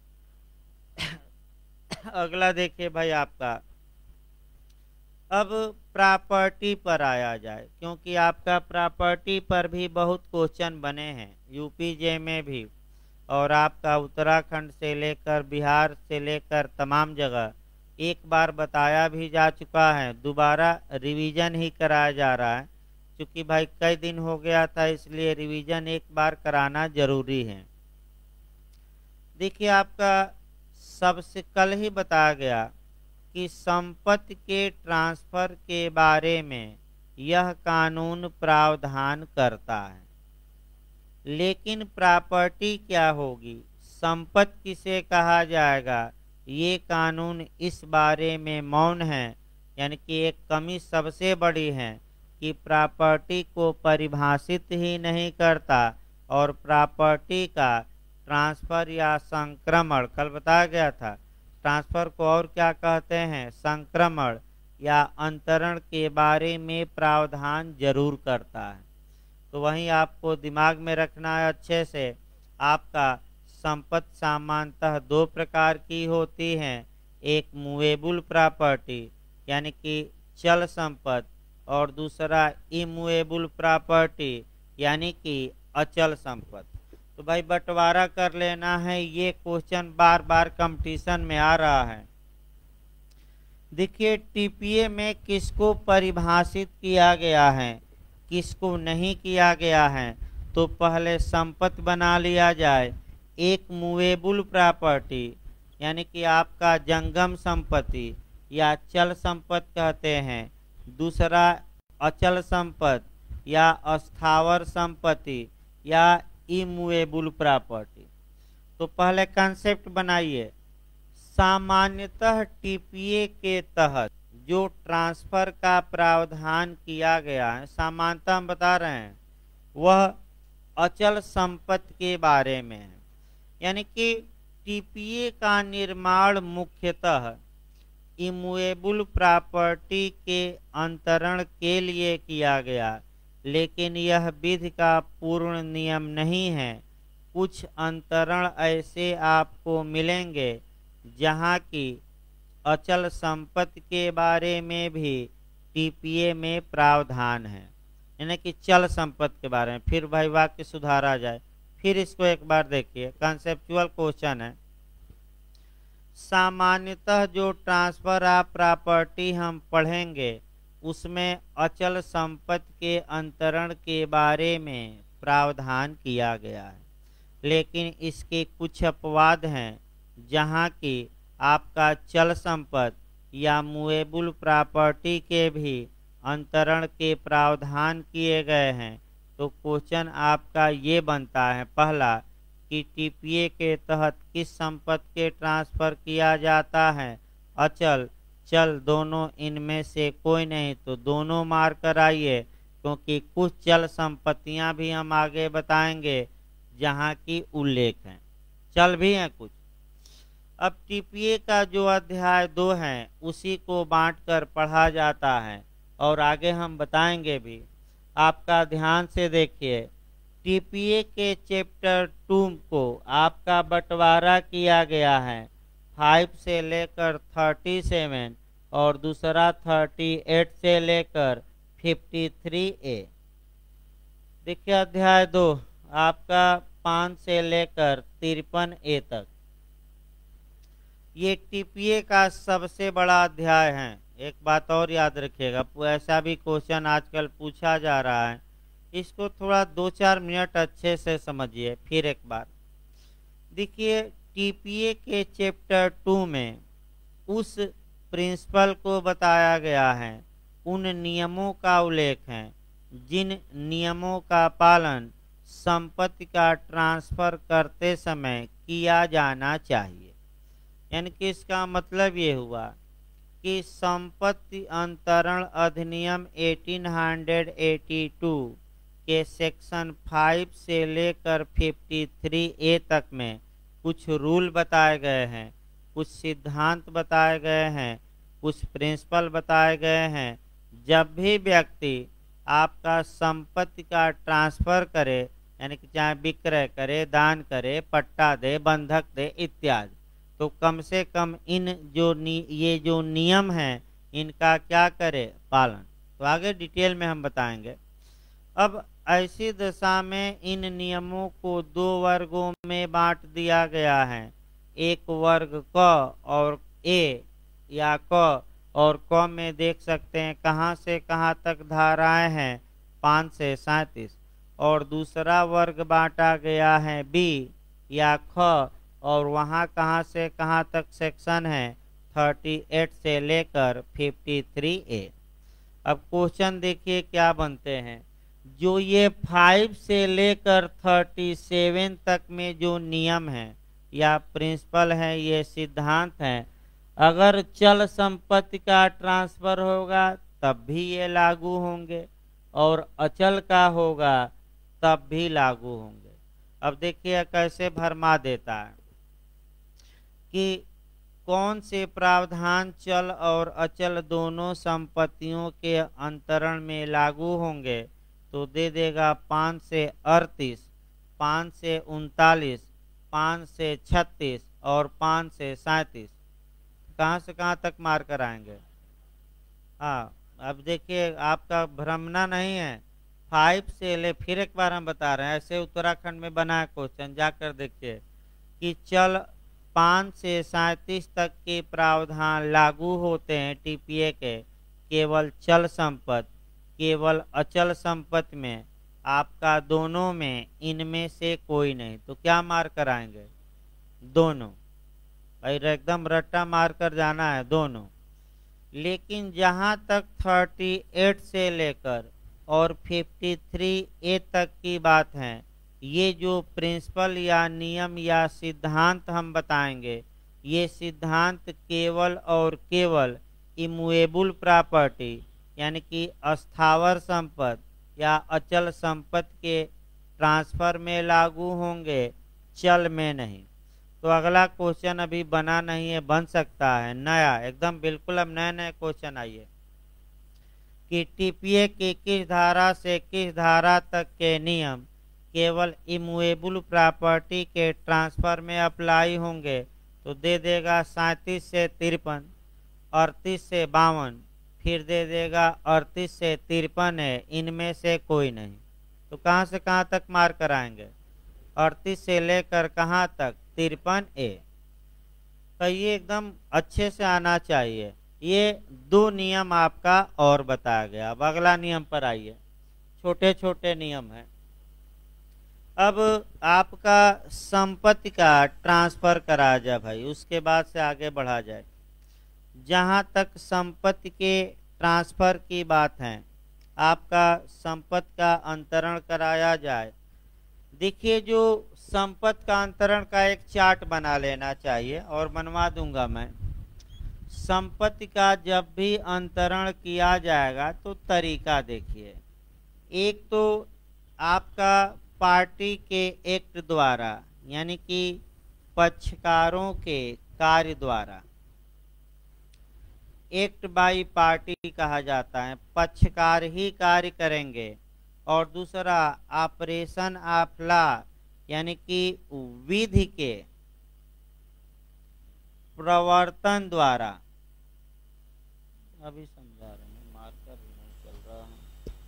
अगला देखिए भाई आपका, अब प्रॉपर्टी पर आया जाए, क्योंकि आपका प्रॉपर्टी पर भी बहुत क्वेश्चन बने हैं यूपीजे में भी, और आपका उत्तराखंड से लेकर बिहार से लेकर तमाम जगह एक बार बताया भी जा चुका है, दोबारा रिवीजन ही कराया जा रहा है। क्योंकि भाई कई दिन हो गया था इसलिए रिवीजन एक बार कराना जरूरी है। देखिए आपका सबसे कल ही बताया गया कि संपत्ति के ट्रांसफर के बारे में यह कानून प्रावधान करता है, लेकिन प्रॉपर्टी क्या होगी, संपत्ति किसे कहा जाएगा, ये कानून इस बारे में मौन है। यानी कि एक कमी सबसे बड़ी है कि प्रॉपर्टी को परिभाषित ही नहीं करता और प्रॉपर्टी का ट्रांसफर या संक्रमण, कल बताया गया था ट्रांसफर को और क्या कहते हैं, संक्रमण या अंतरण के बारे में प्रावधान जरूर करता है। तो वहीं आपको दिमाग में रखना है अच्छे से। आपका संपत्ति सामान्यतः दो प्रकार की होती हैं, एक मूवेबल प्रॉपर्टी यानी कि चल संपत्ति और दूसरा इमूवेबल प्रॉपर्टी यानी कि अचल संपत्ति। तो भाई बंटवारा कर लेना है, ये क्वेश्चन बार बार कंपटीशन में आ रहा है। देखिए टीपीए में किसको परिभाषित किया गया है, किसको नहीं किया गया है, तो पहले संपत्ति बना लिया जाए। एक मूवेबल प्रॉपर्टी यानी कि आपका जंगम संपत्ति या चल संपत्ति कहते हैं, दूसरा अचल संपत्ति या अस्थावर संपत्ति या इमूवेबल प्रॉपर्टी। तो पहले कंसेप्ट बनाइए। सामान्यतः टीपीए के तहत जो ट्रांसफर का प्रावधान किया गया है, सामान्यतः हम बता रहे हैं, वह अचल संपत्ति के बारे में है। यानी कि टीपीए का निर्माण मुख्यतः इमूवेबल प्रॉपर्टी के अंतरण के लिए किया गया, लेकिन यह विधि का पूर्ण नियम नहीं है। कुछ अंतरण ऐसे आपको मिलेंगे जहां की अचल संपत्ति के बारे में भी टीपीए में प्रावधान है, यानी कि चल संपत्ति के बारे में। फिर भाई वाक्य सुधारा जाए, फिर इसको एक बार देखिए, कंसेप्चुअल क्वेश्चन है। सामान्यतः जो ट्रांसफर ऑफ प्रॉपर्टी हम पढ़ेंगे उसमें अचल संपत्ति के अंतरण के बारे में प्रावधान किया गया है, लेकिन इसके कुछ अपवाद हैं जहां की आपका चल संपत्ति या मूवेबल प्रॉपर्टी के भी अंतरण के प्रावधान किए गए हैं। तो क्वेश्चन आपका ये बनता है, पहला कि टीपीए के तहत किस संपत्ति के ट्रांसफर किया जाता है, अचल चल दोनों, इनमें से कोई नहीं, तो दोनों मार कर आइए। क्योंकि कुछ चल संपत्तियां भी हम आगे बताएंगे जहां की उल्लेख है, चल भी हैं कुछ। अब टीपीए का जो अध्याय 2 है उसी को बांटकर पढ़ा जाता है और आगे हम बताएंगे भी। आपका ध्यान से देखिए, टीपीए के चैप्टर 2 को आपका बंटवारा किया गया है 5 से लेकर 37 और दूसरा 38 से लेकर 53A। देखिए अध्याय 2 आपका 5 से लेकर 53A तक ये टीपीए का सबसे बड़ा अध्याय है। एक बात और याद रखिएगा, ऐसा भी क्वेश्चन आजकल पूछा जा रहा है, इसको थोड़ा 2-4 मिनट अच्छे से समझिए फिर एक बार। देखिए टीपीए के चैप्टर 2 में उस प्रिंसिपल को बताया गया है, उन नियमों का उल्लेख है जिन नियमों का पालन संपत्ति का ट्रांसफर करते समय किया जाना चाहिए। यानी कि इसका मतलब ये हुआ कि संपत्ति अंतरण अधिनियम 1882 के सेक्शन 5 से लेकर 53A तक में कुछ रूल बताए गए हैं, कुछ सिद्धांत बताए गए हैं, कुछ प्रिंसिपल बताए गए हैं। जब भी व्यक्ति आपका संपत्ति का ट्रांसफर करे, यानी कि चाहे विक्रय करे, दान करे, पट्टा दे, बंधक दे इत्यादि, तो कम से कम इन ये जो नियम हैं इनका क्या करे, पालन। तो आगे डिटेल में हम बताएंगे। अब ऐसी दशा में इन नियमों को 2 वर्गों में बांट दिया गया है, एक वर्ग क और ए या क, और क में देख सकते हैं कहाँ से कहाँ तक धाराएं हैं 5 से 37, और दूसरा वर्ग बांटा गया है बी या ख, और वहाँ कहाँ से कहाँ तक सेक्शन है 38 से लेकर 53A। अब क्वेश्चन देखिए क्या बनते हैं। जो ये 5 से लेकर 37 तक में जो नियम है या प्रिंसिपल है, ये सिद्धांत है, अगर चल संपत्ति का ट्रांसफर होगा तब भी ये लागू होंगे और अचल का होगा तब भी लागू होंगे। अब देखिए कैसे भरमा देता है कि कौन से प्रावधान चल और अचल दोनों संपत्तियों के अंतरण में लागू होंगे। तो दे देगा 5 से 38, 5 से 39, 5 से 36 और 5 से 37। कहाँ से कहाँ तक मार कर आएंगे। हाँ अब देखिए आपका भ्रमना नहीं है, 5 से ले, फिर एक बार हम बता रहे हैं, ऐसे उत्तराखंड में बना है क्वेश्चन, जाकर देखिए कि चल 5 से 37 तक के प्रावधान लागू होते हैं टीपीए के केवल चल संपत्ति, केवल अचल संपत्ति में आपका दोनों में इनमें से कोई नहीं। तो क्या मार कर आएंगे, दोनों, एकदम रट्टा मार कर जाना है दोनों। लेकिन जहां तक 38 से लेकर और 53A तक की बात है, ये जो प्रिंसिपल या नियम या सिद्धांत हम बताएंगे, ये सिद्धांत केवल और केवल इमूवेबल प्रॉपर्टी यानी कि अस्थावर संपत्ति या अचल संपत्ति के ट्रांसफर में लागू होंगे, चल में नहीं। तो अगला क्वेश्चन अभी बना नहीं है, बन सकता है नया एकदम, बिल्कुल अब नए नए क्वेश्चन आइए कि टीपीए की किस धारा से किस धारा तक के नियम केवल इमूवेबल प्रॉपर्टी के ट्रांसफर में अप्लाई होंगे। तो दे देगा 37 से 53, 38 से 52, फिर दे देगा 38 से 53 है, इनमें से कोई नहीं। तो कहाँ से कहाँ तक मार कर आएंगे, 38 से लेकर कहाँ तक 53A। तो ये एकदम अच्छे से आना चाहिए। ये 2 नियम आपका और बताया गया। अब अगला नियम पर आइए, छोटे छोटे नियम है। अब आपका संपत्ति का ट्रांसफर करा जाए भाई, उसके बाद से आगे बढ़ा जाए। जहाँ तक संपत्ति के ट्रांसफर की बात है, आपका संपत्ति का अंतरण कराया जाए। देखिए जो संपत्ति का अंतरण का एक चार्ट बना लेना चाहिए और बनवा दूंगा मैं। संपत्ति का जब भी अंतरण किया जाएगा तो तरीका देखिए, एक तो आपका पार्टी के एक्ट द्वारा, यानी कि पक्षकारों के कार्य द्वारा, एक्ट बाई पार्टी कहा जाता है, पक्षकार ही कार्य करेंगे। और दूसरा ऑपरेशन ऑफ लॉ, यानी कि विधि के प्रवर्तन द्वारा। अभी समझा रहे हैं, मार्कर नहीं चल रहा है।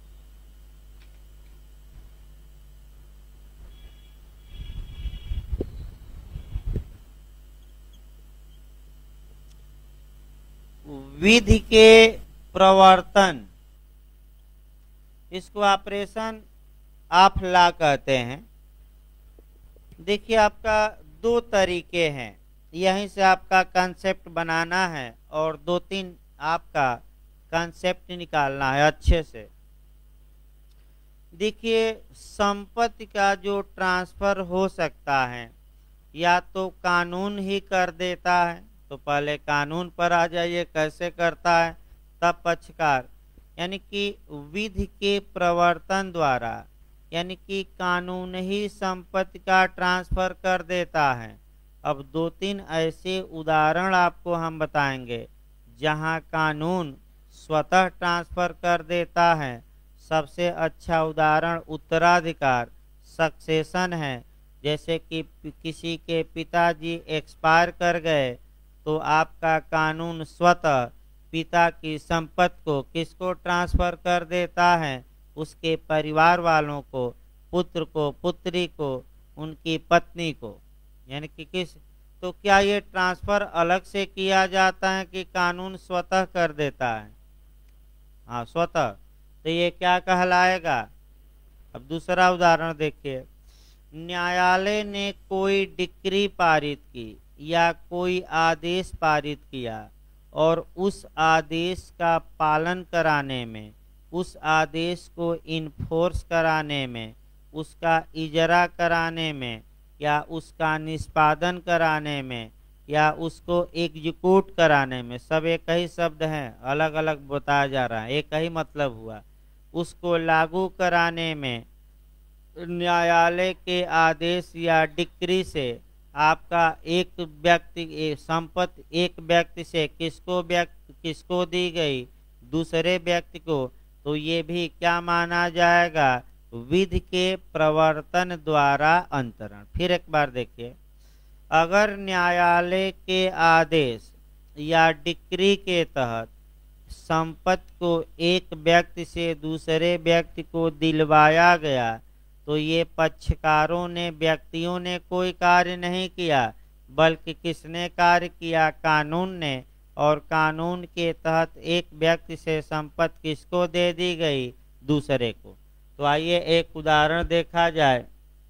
विधि के प्रवर्तन, इसको ऑपरेशन ऑफ लॉ कहते हैं। देखिए आपका दो तरीके हैं, यहीं से आपका कंसेप्ट बनाना है और दो तीन आपका कंसेप्ट निकालना है अच्छे से। देखिए संपत्ति का जो ट्रांसफर हो सकता है या तो कानून ही कर देता है, तो पहले कानून पर आ जाइए, कैसे करता है, तब पक्षकार, यानी कि विधि के प्रवर्तन द्वारा, यानी कि कानून ही संपत्ति का ट्रांसफर कर देता है। अब दो तीन ऐसे उदाहरण आपको हम बताएंगे जहां कानून स्वतः ट्रांसफर कर देता है। सबसे अच्छा उदाहरण उत्तराधिकार, सक्सेशन है। जैसे कि किसी के पिताजी एक्सपायर कर गए तो आपका कानून स्वतः पिता की संपत्ति को किसको ट्रांसफर कर देता है, उसके परिवार वालों को, पुत्र को, पुत्री को, उनकी पत्नी को, यानी कि किस, तो क्या ये ट्रांसफर अलग से किया जाता है कि कानून स्वतः कर देता है? हाँ स्वतः, तो ये क्या कहलाएगा? अब दूसरा उदाहरण देखिए, न्यायालय ने कोई डिक्री पारित की या कोई आदेश पारित किया और उस आदेश का पालन कराने में, उस आदेश को इन्फोर्स कराने में, उसका इजरा कराने में या उसका निष्पादन कराने में या उसको एग्जीक्यूट कराने में, सब एक ही शब्द हैं, अलग अलग बताया जा रहा है, एक ही मतलब हुआ, उसको लागू कराने में न्यायालय के आदेश या डिक्री से आपका एक व्यक्ति संपत्ति एक व्यक्ति से किसको दी गई, दूसरे व्यक्ति को, तो ये भी क्या माना जाएगा? विधि के प्रवर्तन द्वारा अंतरण। फिर एक बार देखिए, अगर न्यायालय के आदेश या डिक्री के तहत संपत्ति को एक व्यक्ति से दूसरे व्यक्ति को दिलवाया गया तो ये पक्षकारों ने, व्यक्तियों ने कोई कार्य नहीं किया, बल्कि किसने कार्य किया? कानून ने। और कानून के तहत एक व्यक्ति से संपत्ति किसको दे दी गई? दूसरे को। तो आइए एक उदाहरण देखा जाए।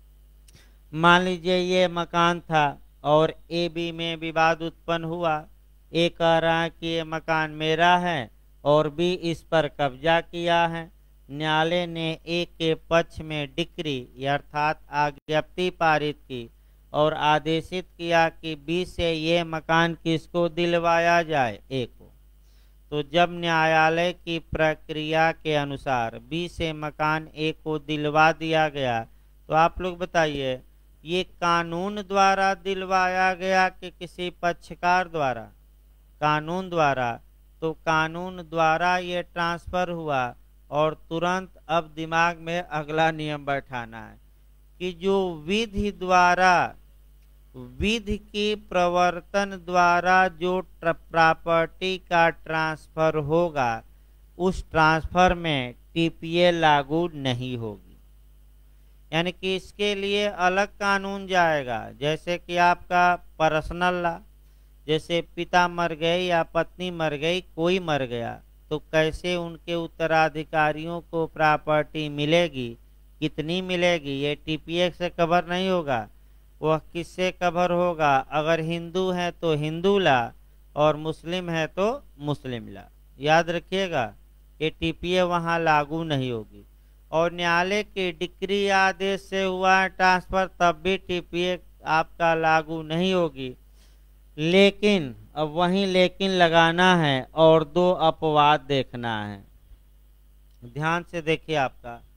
मान लीजिए ये मकान था और ए बी में विवाद उत्पन्न हुआ। ए कह रहा है कि ये मकान मेरा है और बी इस पर कब्जा किया है। न्यायालय ने ए के पक्ष में डिक्री अर्थात आज्ञप्ति पारित की और आदेशित किया कि बी से ये मकान किसको दिलवाया जाए? ए को। तो जब न्यायालय की प्रक्रिया के अनुसार बी से मकान ए को दिलवा दिया गया तो आप लोग बताइए, ये कानून द्वारा दिलवाया गया कि किसी पक्षकार द्वारा? कानून द्वारा। तो कानून द्वारा ये ट्रांसफर हुआ और तुरंत अब दिमाग में अगला नियम बैठाना है कि जो विधि द्वारा, विधि के प्रवर्तन द्वारा जो प्रॉपर्टी का ट्रांसफर होगा उस ट्रांसफर में टीपीए लागू नहीं होगी। यानी कि इसके लिए अलग कानून जाएगा। जैसे कि आपका पर्सनल लॉ, जैसे पिता मर गए या पत्नी मर गई, कोई मर गया, तो कैसे उनके उत्तराधिकारियों को प्रॉपर्टी मिलेगी, कितनी मिलेगी, ये टीपीए से कवर नहीं होगा। वह किससे कवर होगा? अगर हिंदू है तो हिंदू लॉ और मुस्लिम है तो मुस्लिम लॉ। याद रखिएगा, ये टीपीए वहाँ लागू नहीं होगी। और न्यायालय के डिक्री आदेश से हुआ ट्रांसफर, तब भी टीपीए आपका लागू नहीं होगी। लेकिन अब वहीं लेकिन लगाना है और दो अपवाद देखना है। ध्यान से देखिए आपका,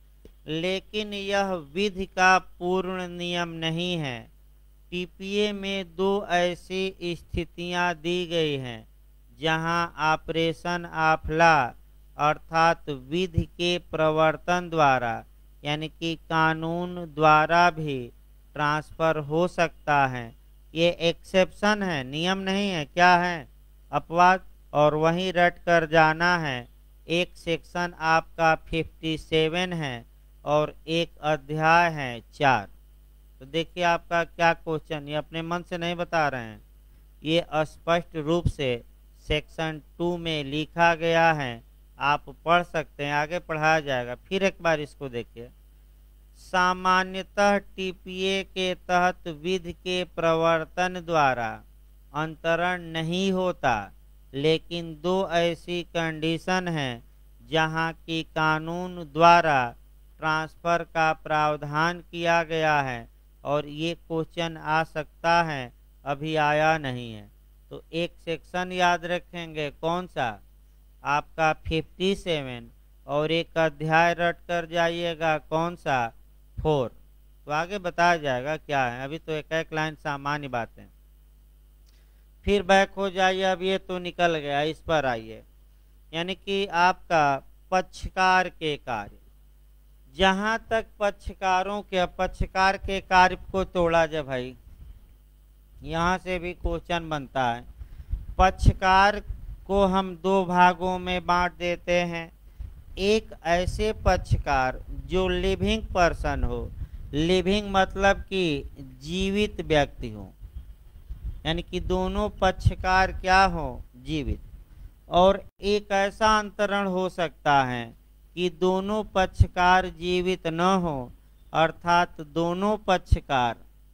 लेकिन यह विधि का पूर्ण नियम नहीं है। टीपीए में दो ऐसी स्थितियां दी गई हैं जहां ऑपरेशन ऑफ लॉ अर्थात विधि के प्रवर्तन द्वारा यानी कि कानून द्वारा भी ट्रांसफर हो सकता है। ये एक्सेप्शन है, नियम नहीं है। क्या है? अपवाद। और वहीं रट कर जाना है। एक सेक्शन आपका 57 है और एक अध्याय है 4। तो देखिए आपका क्या क्वेश्चन, ये अपने मन से नहीं बता रहे हैं, ये स्पष्ट रूप से सेक्शन 2 में लिखा गया है। आप पढ़ सकते हैं, आगे पढ़ाया जाएगा। फिर एक बार इसको देखिए। सामान्यतः टीपीए के तहत विधि के प्रवर्तन द्वारा अंतरण नहीं होता, लेकिन दो ऐसी कंडीशन हैं जहां की कानून द्वारा ट्रांसफर का प्रावधान किया गया है और ये क्वेश्चन आ सकता है, अभी आया नहीं है। तो एक सेक्शन याद रखेंगे, कौन सा? आपका 57 और एक अध्याय रट कर जाइएगा, कौन सा? 4। तो आगे बताया जाएगा क्या है, अभी तो एक एक लाइन सामान्य बातें। फिर बैक हो जाइए, अब ये तो निकल गया, इस पर आइए। यानी कि आपका पक्षकार के कार्य, जहां तक पक्षकारों के पक्षकार के कार्य को तोड़ा जाए भाई, यहां से भी क्वेश्चन बनता है। पक्षकार को हम दो भागों में बांट देते हैं। एक ऐसे पक्षकार जो लिविंग पर्सन हो, लिविंग मतलब कि जीवित व्यक्ति हो, यानी कि दोनों पक्षकार क्या हो? जीवित। और एक ऐसा अंतरण हो सकता है कि दोनों पक्षकार जीवित न हो, अर्थात दोनों पक्षकार,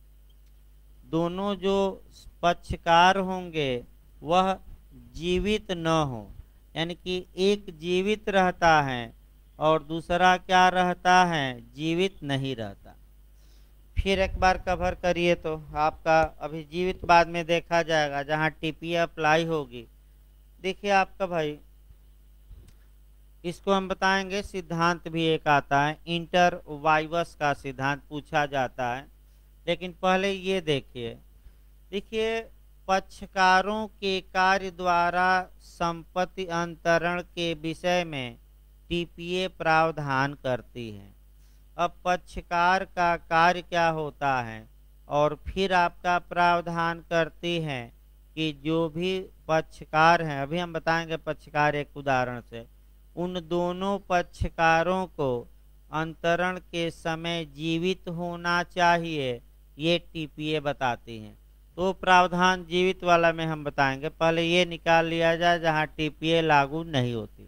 दोनों जो पक्षकार होंगे वह जीवित न हो, यानी कि एक जीवित रहता है और दूसरा क्या रहता है? जीवित नहीं रहता। फिर एक बार कवर करिए तो आपका अभी जीवित बाद में देखा जाएगा जहां टीपीए अप्लाई होगी। देखिए आपका भाई, इसको हम बताएंगे। सिद्धांत भी एक आता है, इंटर वाइवस का सिद्धांत पूछा जाता है। लेकिन पहले ये देखिए, पक्षकारों के कार्य द्वारा संपत्ति अंतरण के विषय में टीपीए प्रावधान करती है। अब पक्षकार का कार्य क्या होता है और फिर आपका प्रावधान करती है कि जो भी पक्षकार हैं, अभी हम बताएंगे पक्षकार एक उदाहरण से, उन दोनों पक्षकारों को अंतरण के समय जीवित होना चाहिए, ये टीपीए बताती हैं। तो प्रावधान जीवित वाला में हम बताएंगे, पहले ये निकाल लिया जाए जहां टीपीए लागू नहीं होती।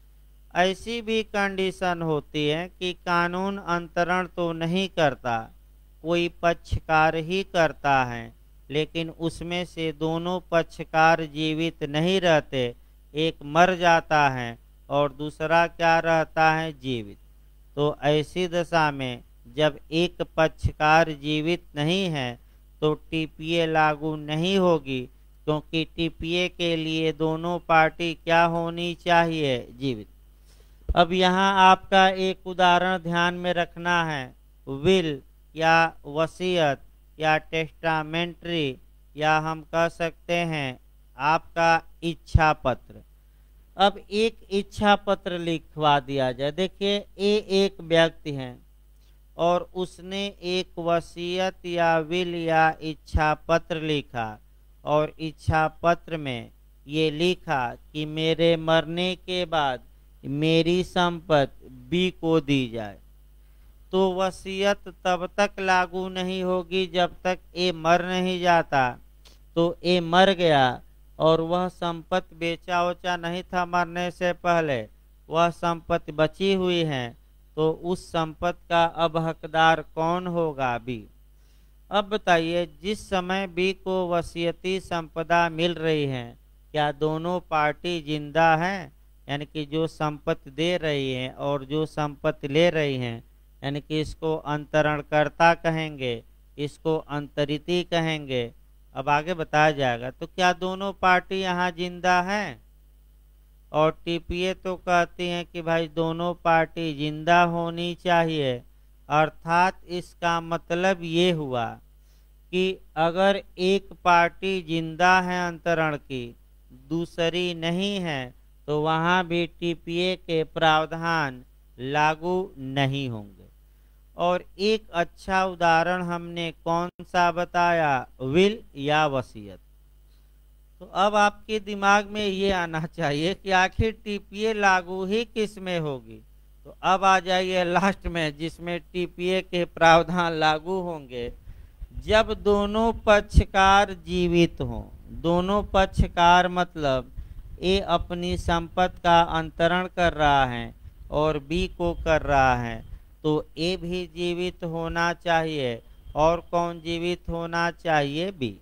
ऐसी भी कंडीशन होती है कि कानून अंतरण तो नहीं करता, कोई पक्षकार ही करता है, लेकिन उसमें से दोनों पक्षकार जीवित नहीं रहते, एक मर जाता है और दूसरा क्या रहता है? जीवित। तो ऐसी दशा में जब एक पक्षकार जीवित नहीं है तो टीपीए लागू नहीं होगी, क्योंकि टीपीए के लिए दोनों पार्टी क्या होनी चाहिए? जीवित। अब यहाँ आपका एक उदाहरण ध्यान में रखना है, विल या वसीयत या टेस्टामेंट्री, या हम कह सकते हैं आपका इच्छा पत्र। अब एक इच्छा पत्र लिखवा दिया जाए। देखिए, ये एक व्यक्ति है और उसने एक वसीयत या विल या इच्छा पत्र लिखा और इच्छा पत्र में ये लिखा कि मेरे मरने के बाद मेरी संपत्ति बी को दी जाए। तो वसीयत तब तक लागू नहीं होगी जब तक ए मर नहीं जाता। तो ए मर गया और वह संपत्ति बेचा वचा नहीं था मरने से पहले, वह संपत्ति बची हुई है, तो उस संपत्ति का अब हकदार कौन होगा? बी। अब बताइए, जिस समय बी को वसीयती संपदा मिल रही है, क्या दोनों पार्टी जिंदा हैं? यानी कि जो संपत्ति दे रही है और जो संपत्ति ले रही हैं, यानी कि इसको अंतरणकर्ता कहेंगे, इसको अंतरिती कहेंगे। अब आगे बताया जाएगा। तो क्या दोनों पार्टी यहाँ जिंदा हैं? और टीपीए तो कहती हैं कि भाई दोनों पार्टी जिंदा होनी चाहिए। अर्थात इसका मतलब ये हुआ कि अगर एक पार्टी जिंदा है अंतरण की, दूसरी नहीं है, तो वहां भी टीपीए के प्रावधान लागू नहीं होंगे। और एक अच्छा उदाहरण हमने कौन सा बताया, विल या वसीयत। तो अब आपके दिमाग में ये आना चाहिए कि आखिर टीपीए लागू ही किस में होगी। तो अब आ जाइए लास्ट में, जिसमें टीपीए के प्रावधान लागू होंगे जब दोनों पक्षकार जीवित हों। दोनों पक्षकार मतलब ए अपनी संपत्ति का अंतरण कर रहा है और बी को कर रहा है, तो ए भी जीवित होना चाहिए और कौन जीवित होना चाहिए, बी।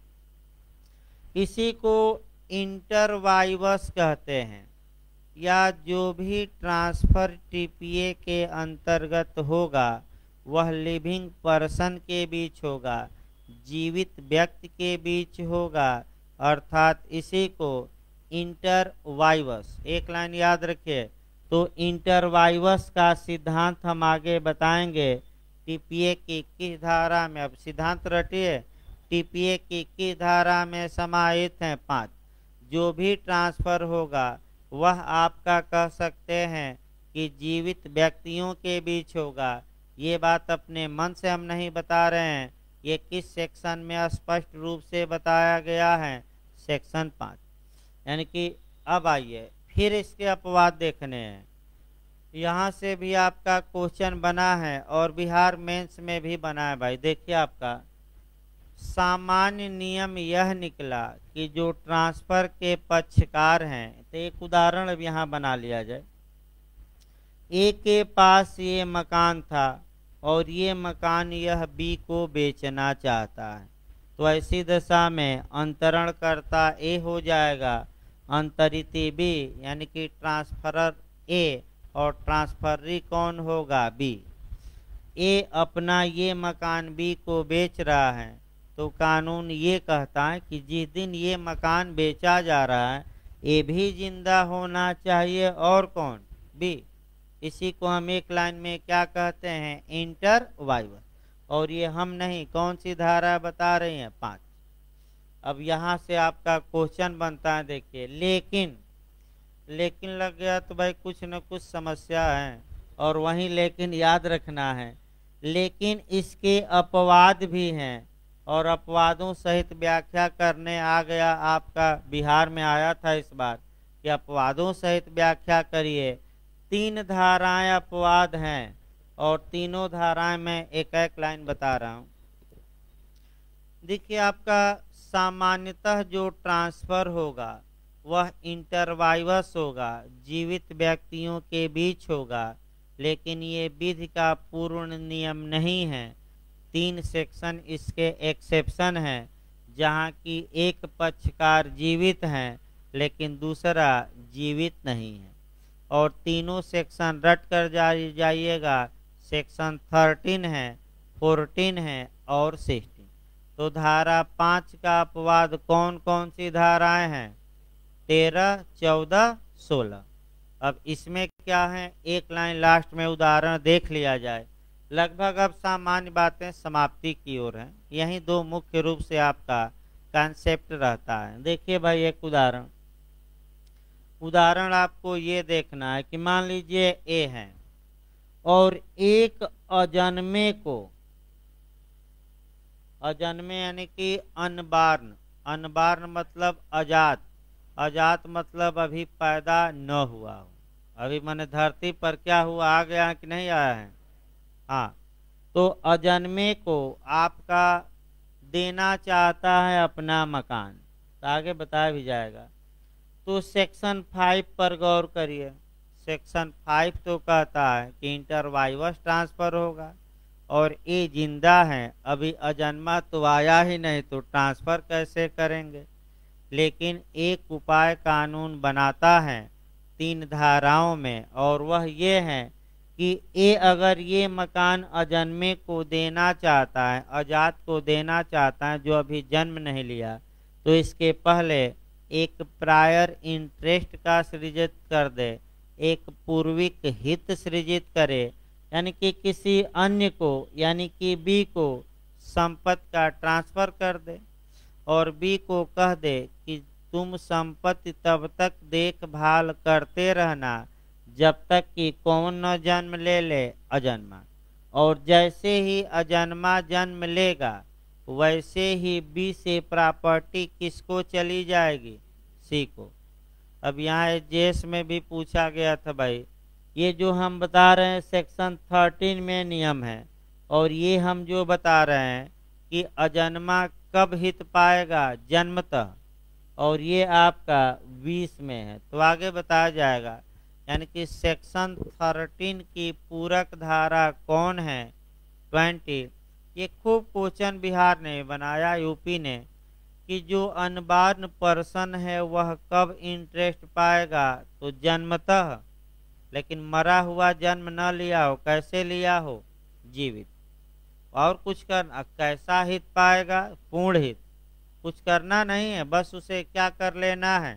इसी को इंटरवाइवस कहते हैं, या जो भी ट्रांसफर टीपीए के अंतर्गत होगा वह लिविंग पर्सन के बीच होगा, जीवित व्यक्ति के बीच होगा, अर्थात इसी को इंटरवाइवस। एक लाइन याद रखिए, तो इंटरवाइवस का सिद्धांत हम आगे बताएंगे। टीपीए की किस धारा में, अब सिद्धांत रटिए, टीपीए की किस धारा में समाहित है, 5। जो भी ट्रांसफर होगा वह आपका कह सकते हैं कि जीवित व्यक्तियों के बीच होगा। ये बात अपने मन से हम नहीं बता रहे हैं, ये किस सेक्शन में स्पष्ट रूप से बताया गया है, सेक्शन 5। यानी कि अब आइए फिर इसके अपवाद देखने हैं। यहाँ से भी आपका क्वेश्चन बना है और बिहार मेंस में भी बना है भाई। देखिए आपका सामान्य नियम यह निकला कि जो ट्रांसफर के पक्षकार हैं, तो एक उदाहरण अब यहाँ बना लिया जाए। ए के पास ये मकान था और ये मकान यह बी को बेचना चाहता है, तो ऐसी दशा में अंतरणकर्ता ए हो जाएगा, अंतरिती बी, यानी कि ट्रांसफरर ए और ट्रांसफरी कौन होगा, बी। ए अपना ये मकान बी को बेच रहा है, तो कानून ये कहता है कि जिस दिन ये मकान बेचा जा रहा है ए भी जिंदा होना चाहिए और कौन, बी। इसी को हम एक लाइन में क्या कहते हैं, इंटरवाइवस। और ये हम नहीं, कौन सी धारा बता रही हैं, 5। अब यहाँ से आपका क्वेश्चन बनता है, देखिए लेकिन लग गया तो भाई कुछ न कुछ समस्या है, और वहीं लेकिन याद रखना है। लेकिन इसके अपवाद भी हैं और अपवादों सहित व्याख्या करने आ गया। आपका बिहार में आया था इस बार कि अपवादों सहित व्याख्या करिए। 3 धाराएं अपवाद हैं और तीनों धाराएं मैं एक एक लाइन बता रहा हूं। देखिए आपका सामान्यतः जो ट्रांसफर होगा वह इंटरवाइवस होगा, जीवित व्यक्तियों के बीच होगा, लेकिन ये विधि का पूर्ण नियम नहीं है। 3 सेक्शन इसके एक्सेप्शन हैं, जहाँ की एक पक्षकार जीवित हैं लेकिन दूसरा जीवित नहीं है। और तीनों सेक्शन रट कर जाइएगा, सेक्शन 13 है, 14 है और 16। तो धारा 5 का अपवाद कौन कौन सी धाराएं हैं, 13, 14, 16। अब इसमें क्या है, एक लाइन लास्ट में उदाहरण देख लिया जाए। लगभग अब सामान्य बातें समाप्ति की ओर हैं। यही 2 मुख्य रूप से आपका कॉन्सेप्ट रहता है। देखिए भाई एक उदाहरण आपको ये देखना है कि मान लीजिए ए है और एक अजन्मे यानी कि अनबार्न मतलब अजात मतलब अभी पैदा न हुआ हो, अभी मैंने धरती पर क्या हुआ, आ गया कि नहीं आया है, हाँ। तो अजन्मे को आपका देना चाहता है अपना मकान, तो आगे बताया भी जाएगा। तो सेक्शन 5 पर गौर करिए। सेक्शन 5 तो कहता है कि इंटरवाइवस ट्रांसफर होगा और ये जिंदा है, अभी अजन्मा तो आया ही नहीं, तो ट्रांसफर कैसे करेंगे। लेकिन एक उपाय कानून बनाता है 3 धाराओं में, और वह ये है कि ए अगर ये मकान अजन्मे को देना चाहता है, अजात को देना चाहता है जो अभी जन्म नहीं लिया, तो इसके पहले एक प्रायर इंटरेस्ट का सृजित कर दे, एक पूर्विक हित सृजित करे, यानी कि किसी अन्य को यानी कि बी को संपत्ति का ट्रांसफर कर दे और बी को कह दे कि तुम संपत्ति तब तक देखभाल करते रहना जब तक कि कौन न जन्म ले ले, अजन्मा। और जैसे ही अजन्मा जन्म लेगा वैसे ही बी से प्रॉपर्टी किसको चली जाएगी, सी को। अब यहाँ जेस में भी पूछा गया था भाई, ये जो हम बता रहे हैं सेक्शन 13 में नियम है, और ये हम जो बता रहे हैं कि अजन्मा कब हित पाएगा, जन्मतः, और ये आपका 20 में है, तो आगे बताया जाएगा। यानी कि सेक्शन 13 की पूरक धारा कौन है, 20। ये खूब क्वेश्चन बिहार ने बनाया, यूपी ने, कि जो अनबॉर्न पर्सन है वह कब इंटरेस्ट पाएगा, तो जन्मतः, लेकिन मरा हुआ जन्म न लिया हो, कैसे लिया हो, जीवित। और कुछ करना, कैसा हित पाएगा, पूर्ण हित, कुछ करना नहीं है, बस उसे क्या कर लेना है।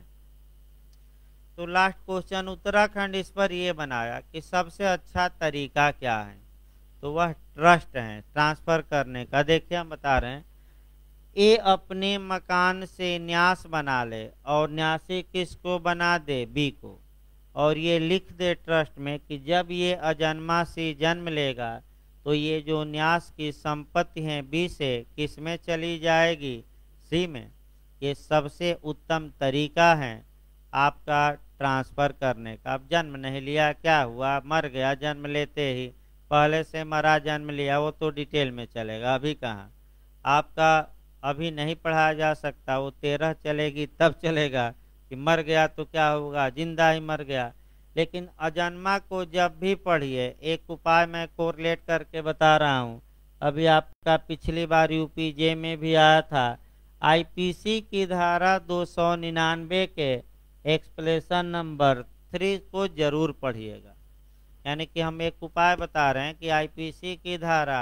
तो लास्ट क्वेश्चन उत्तराखंड इस पर ये बनाया कि सबसे अच्छा तरीका क्या है, तो वह ट्रस्ट है ट्रांसफर करने का। देखिए हम बता रहे हैं, ए अपने मकान से न्यास बना ले और न्यासी किसको बना दे, बी को, और ये लिख दे ट्रस्ट में कि जब ये अजन्मा सी जन्म लेगा तो ये जो न्यास की संपत्ति है बी से किस में चली जाएगी, सी में। ये सबसे उत्तम तरीका है आपका ट्रांसफर करने का। अब जन्म नहीं लिया, क्या हुआ, मर गया जन्म लेते ही, पहले से मरा जन्म लिया, वो तो डिटेल में चलेगा, अभी कहाँ आपका, अभी नहीं पढ़ाया जा सकता, वो 13 चलेगी तब चलेगा कि मर गया तो क्या होगा, जिंदा ही मर गया। लेकिन अजन्मा को जब भी पढ़िए, एक उपाय मैं कोरिलेट करके बता रहा हूँ, अभी आपका पिछली बार यूपीजे में भी आया था, आईपीसी की धारा 299 के एक्सप्लेनेशन नंबर 3 को जरूर पढ़िएगा। यानी कि हम एक उपाय बता रहे हैं कि आईपीसी की धारा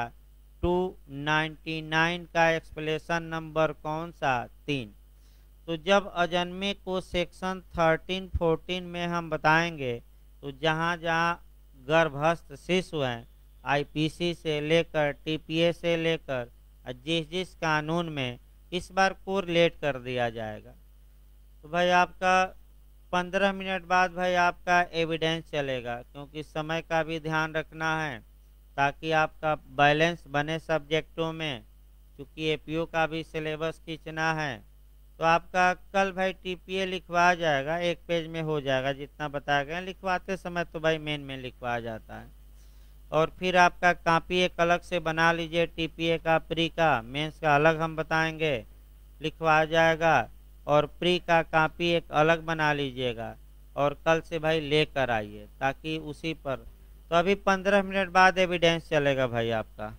299 का एक्सप्लेनेशन नंबर कौन सा, 3। तो जब अजन्मे को सेक्शन 13 14 में हम बताएंगे तो जहाँ जहाँ गर्भस्थ शिशु हैं, आईपीसी से लेकर टीपीए से लेकर जिस जिस कानून में इस बार कोरिलेट कर दिया जाएगा। तो भाई आपका 15 मिनट बाद भाई आपका एविडेंस चलेगा, क्योंकि समय का भी ध्यान रखना है ताकि आपका बैलेंस बने सब्जेक्टों में, क्योंकि एपीओ का भी सिलेबस खींचना है। तो आपका कल भाई टीपीए लिखवा जाएगा, एक पेज में हो जाएगा जितना बताया गया, लिखवाते समय तो भाई मेन में लिखवा जाता है। और फिर आपका कॉपी एक अलग से बना लीजिए, टीपीए का, प्री का, मेंस का अलग हम बताएंगे, लिखवा जाएगा, और प्री का कॉपी एक अलग बना लीजिएगा, और कल से भाई लेकर आइए ताकि उसी पर। तो अभी 15 मिनट बाद एविडेंस चलेगा भाई आपका।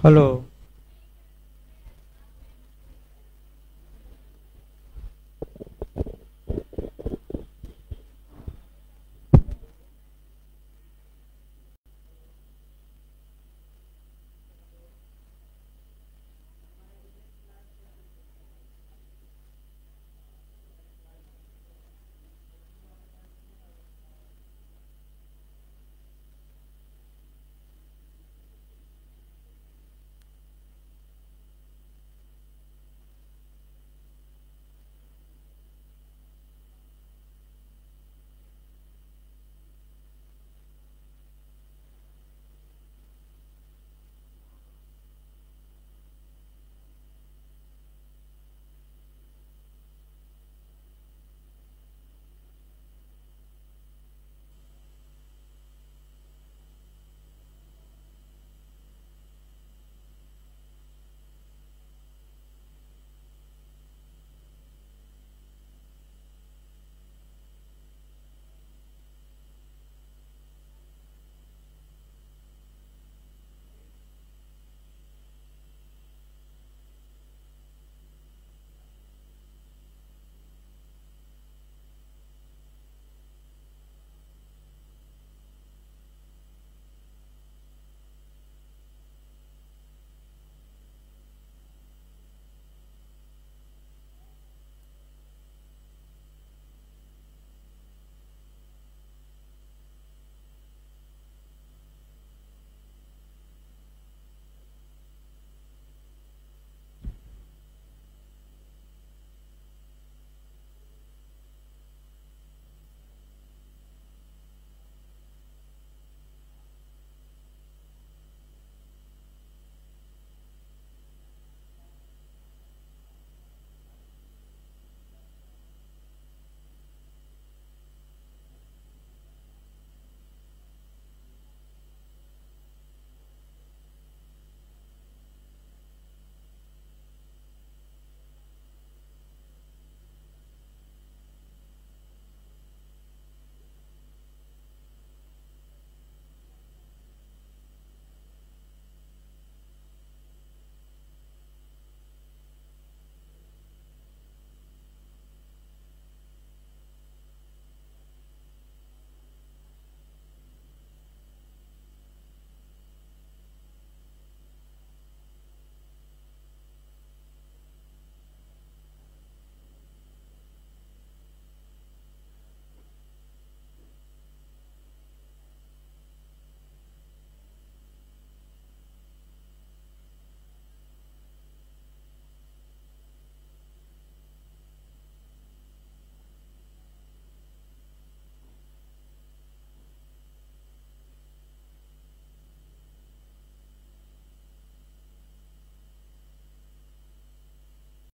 हेलो।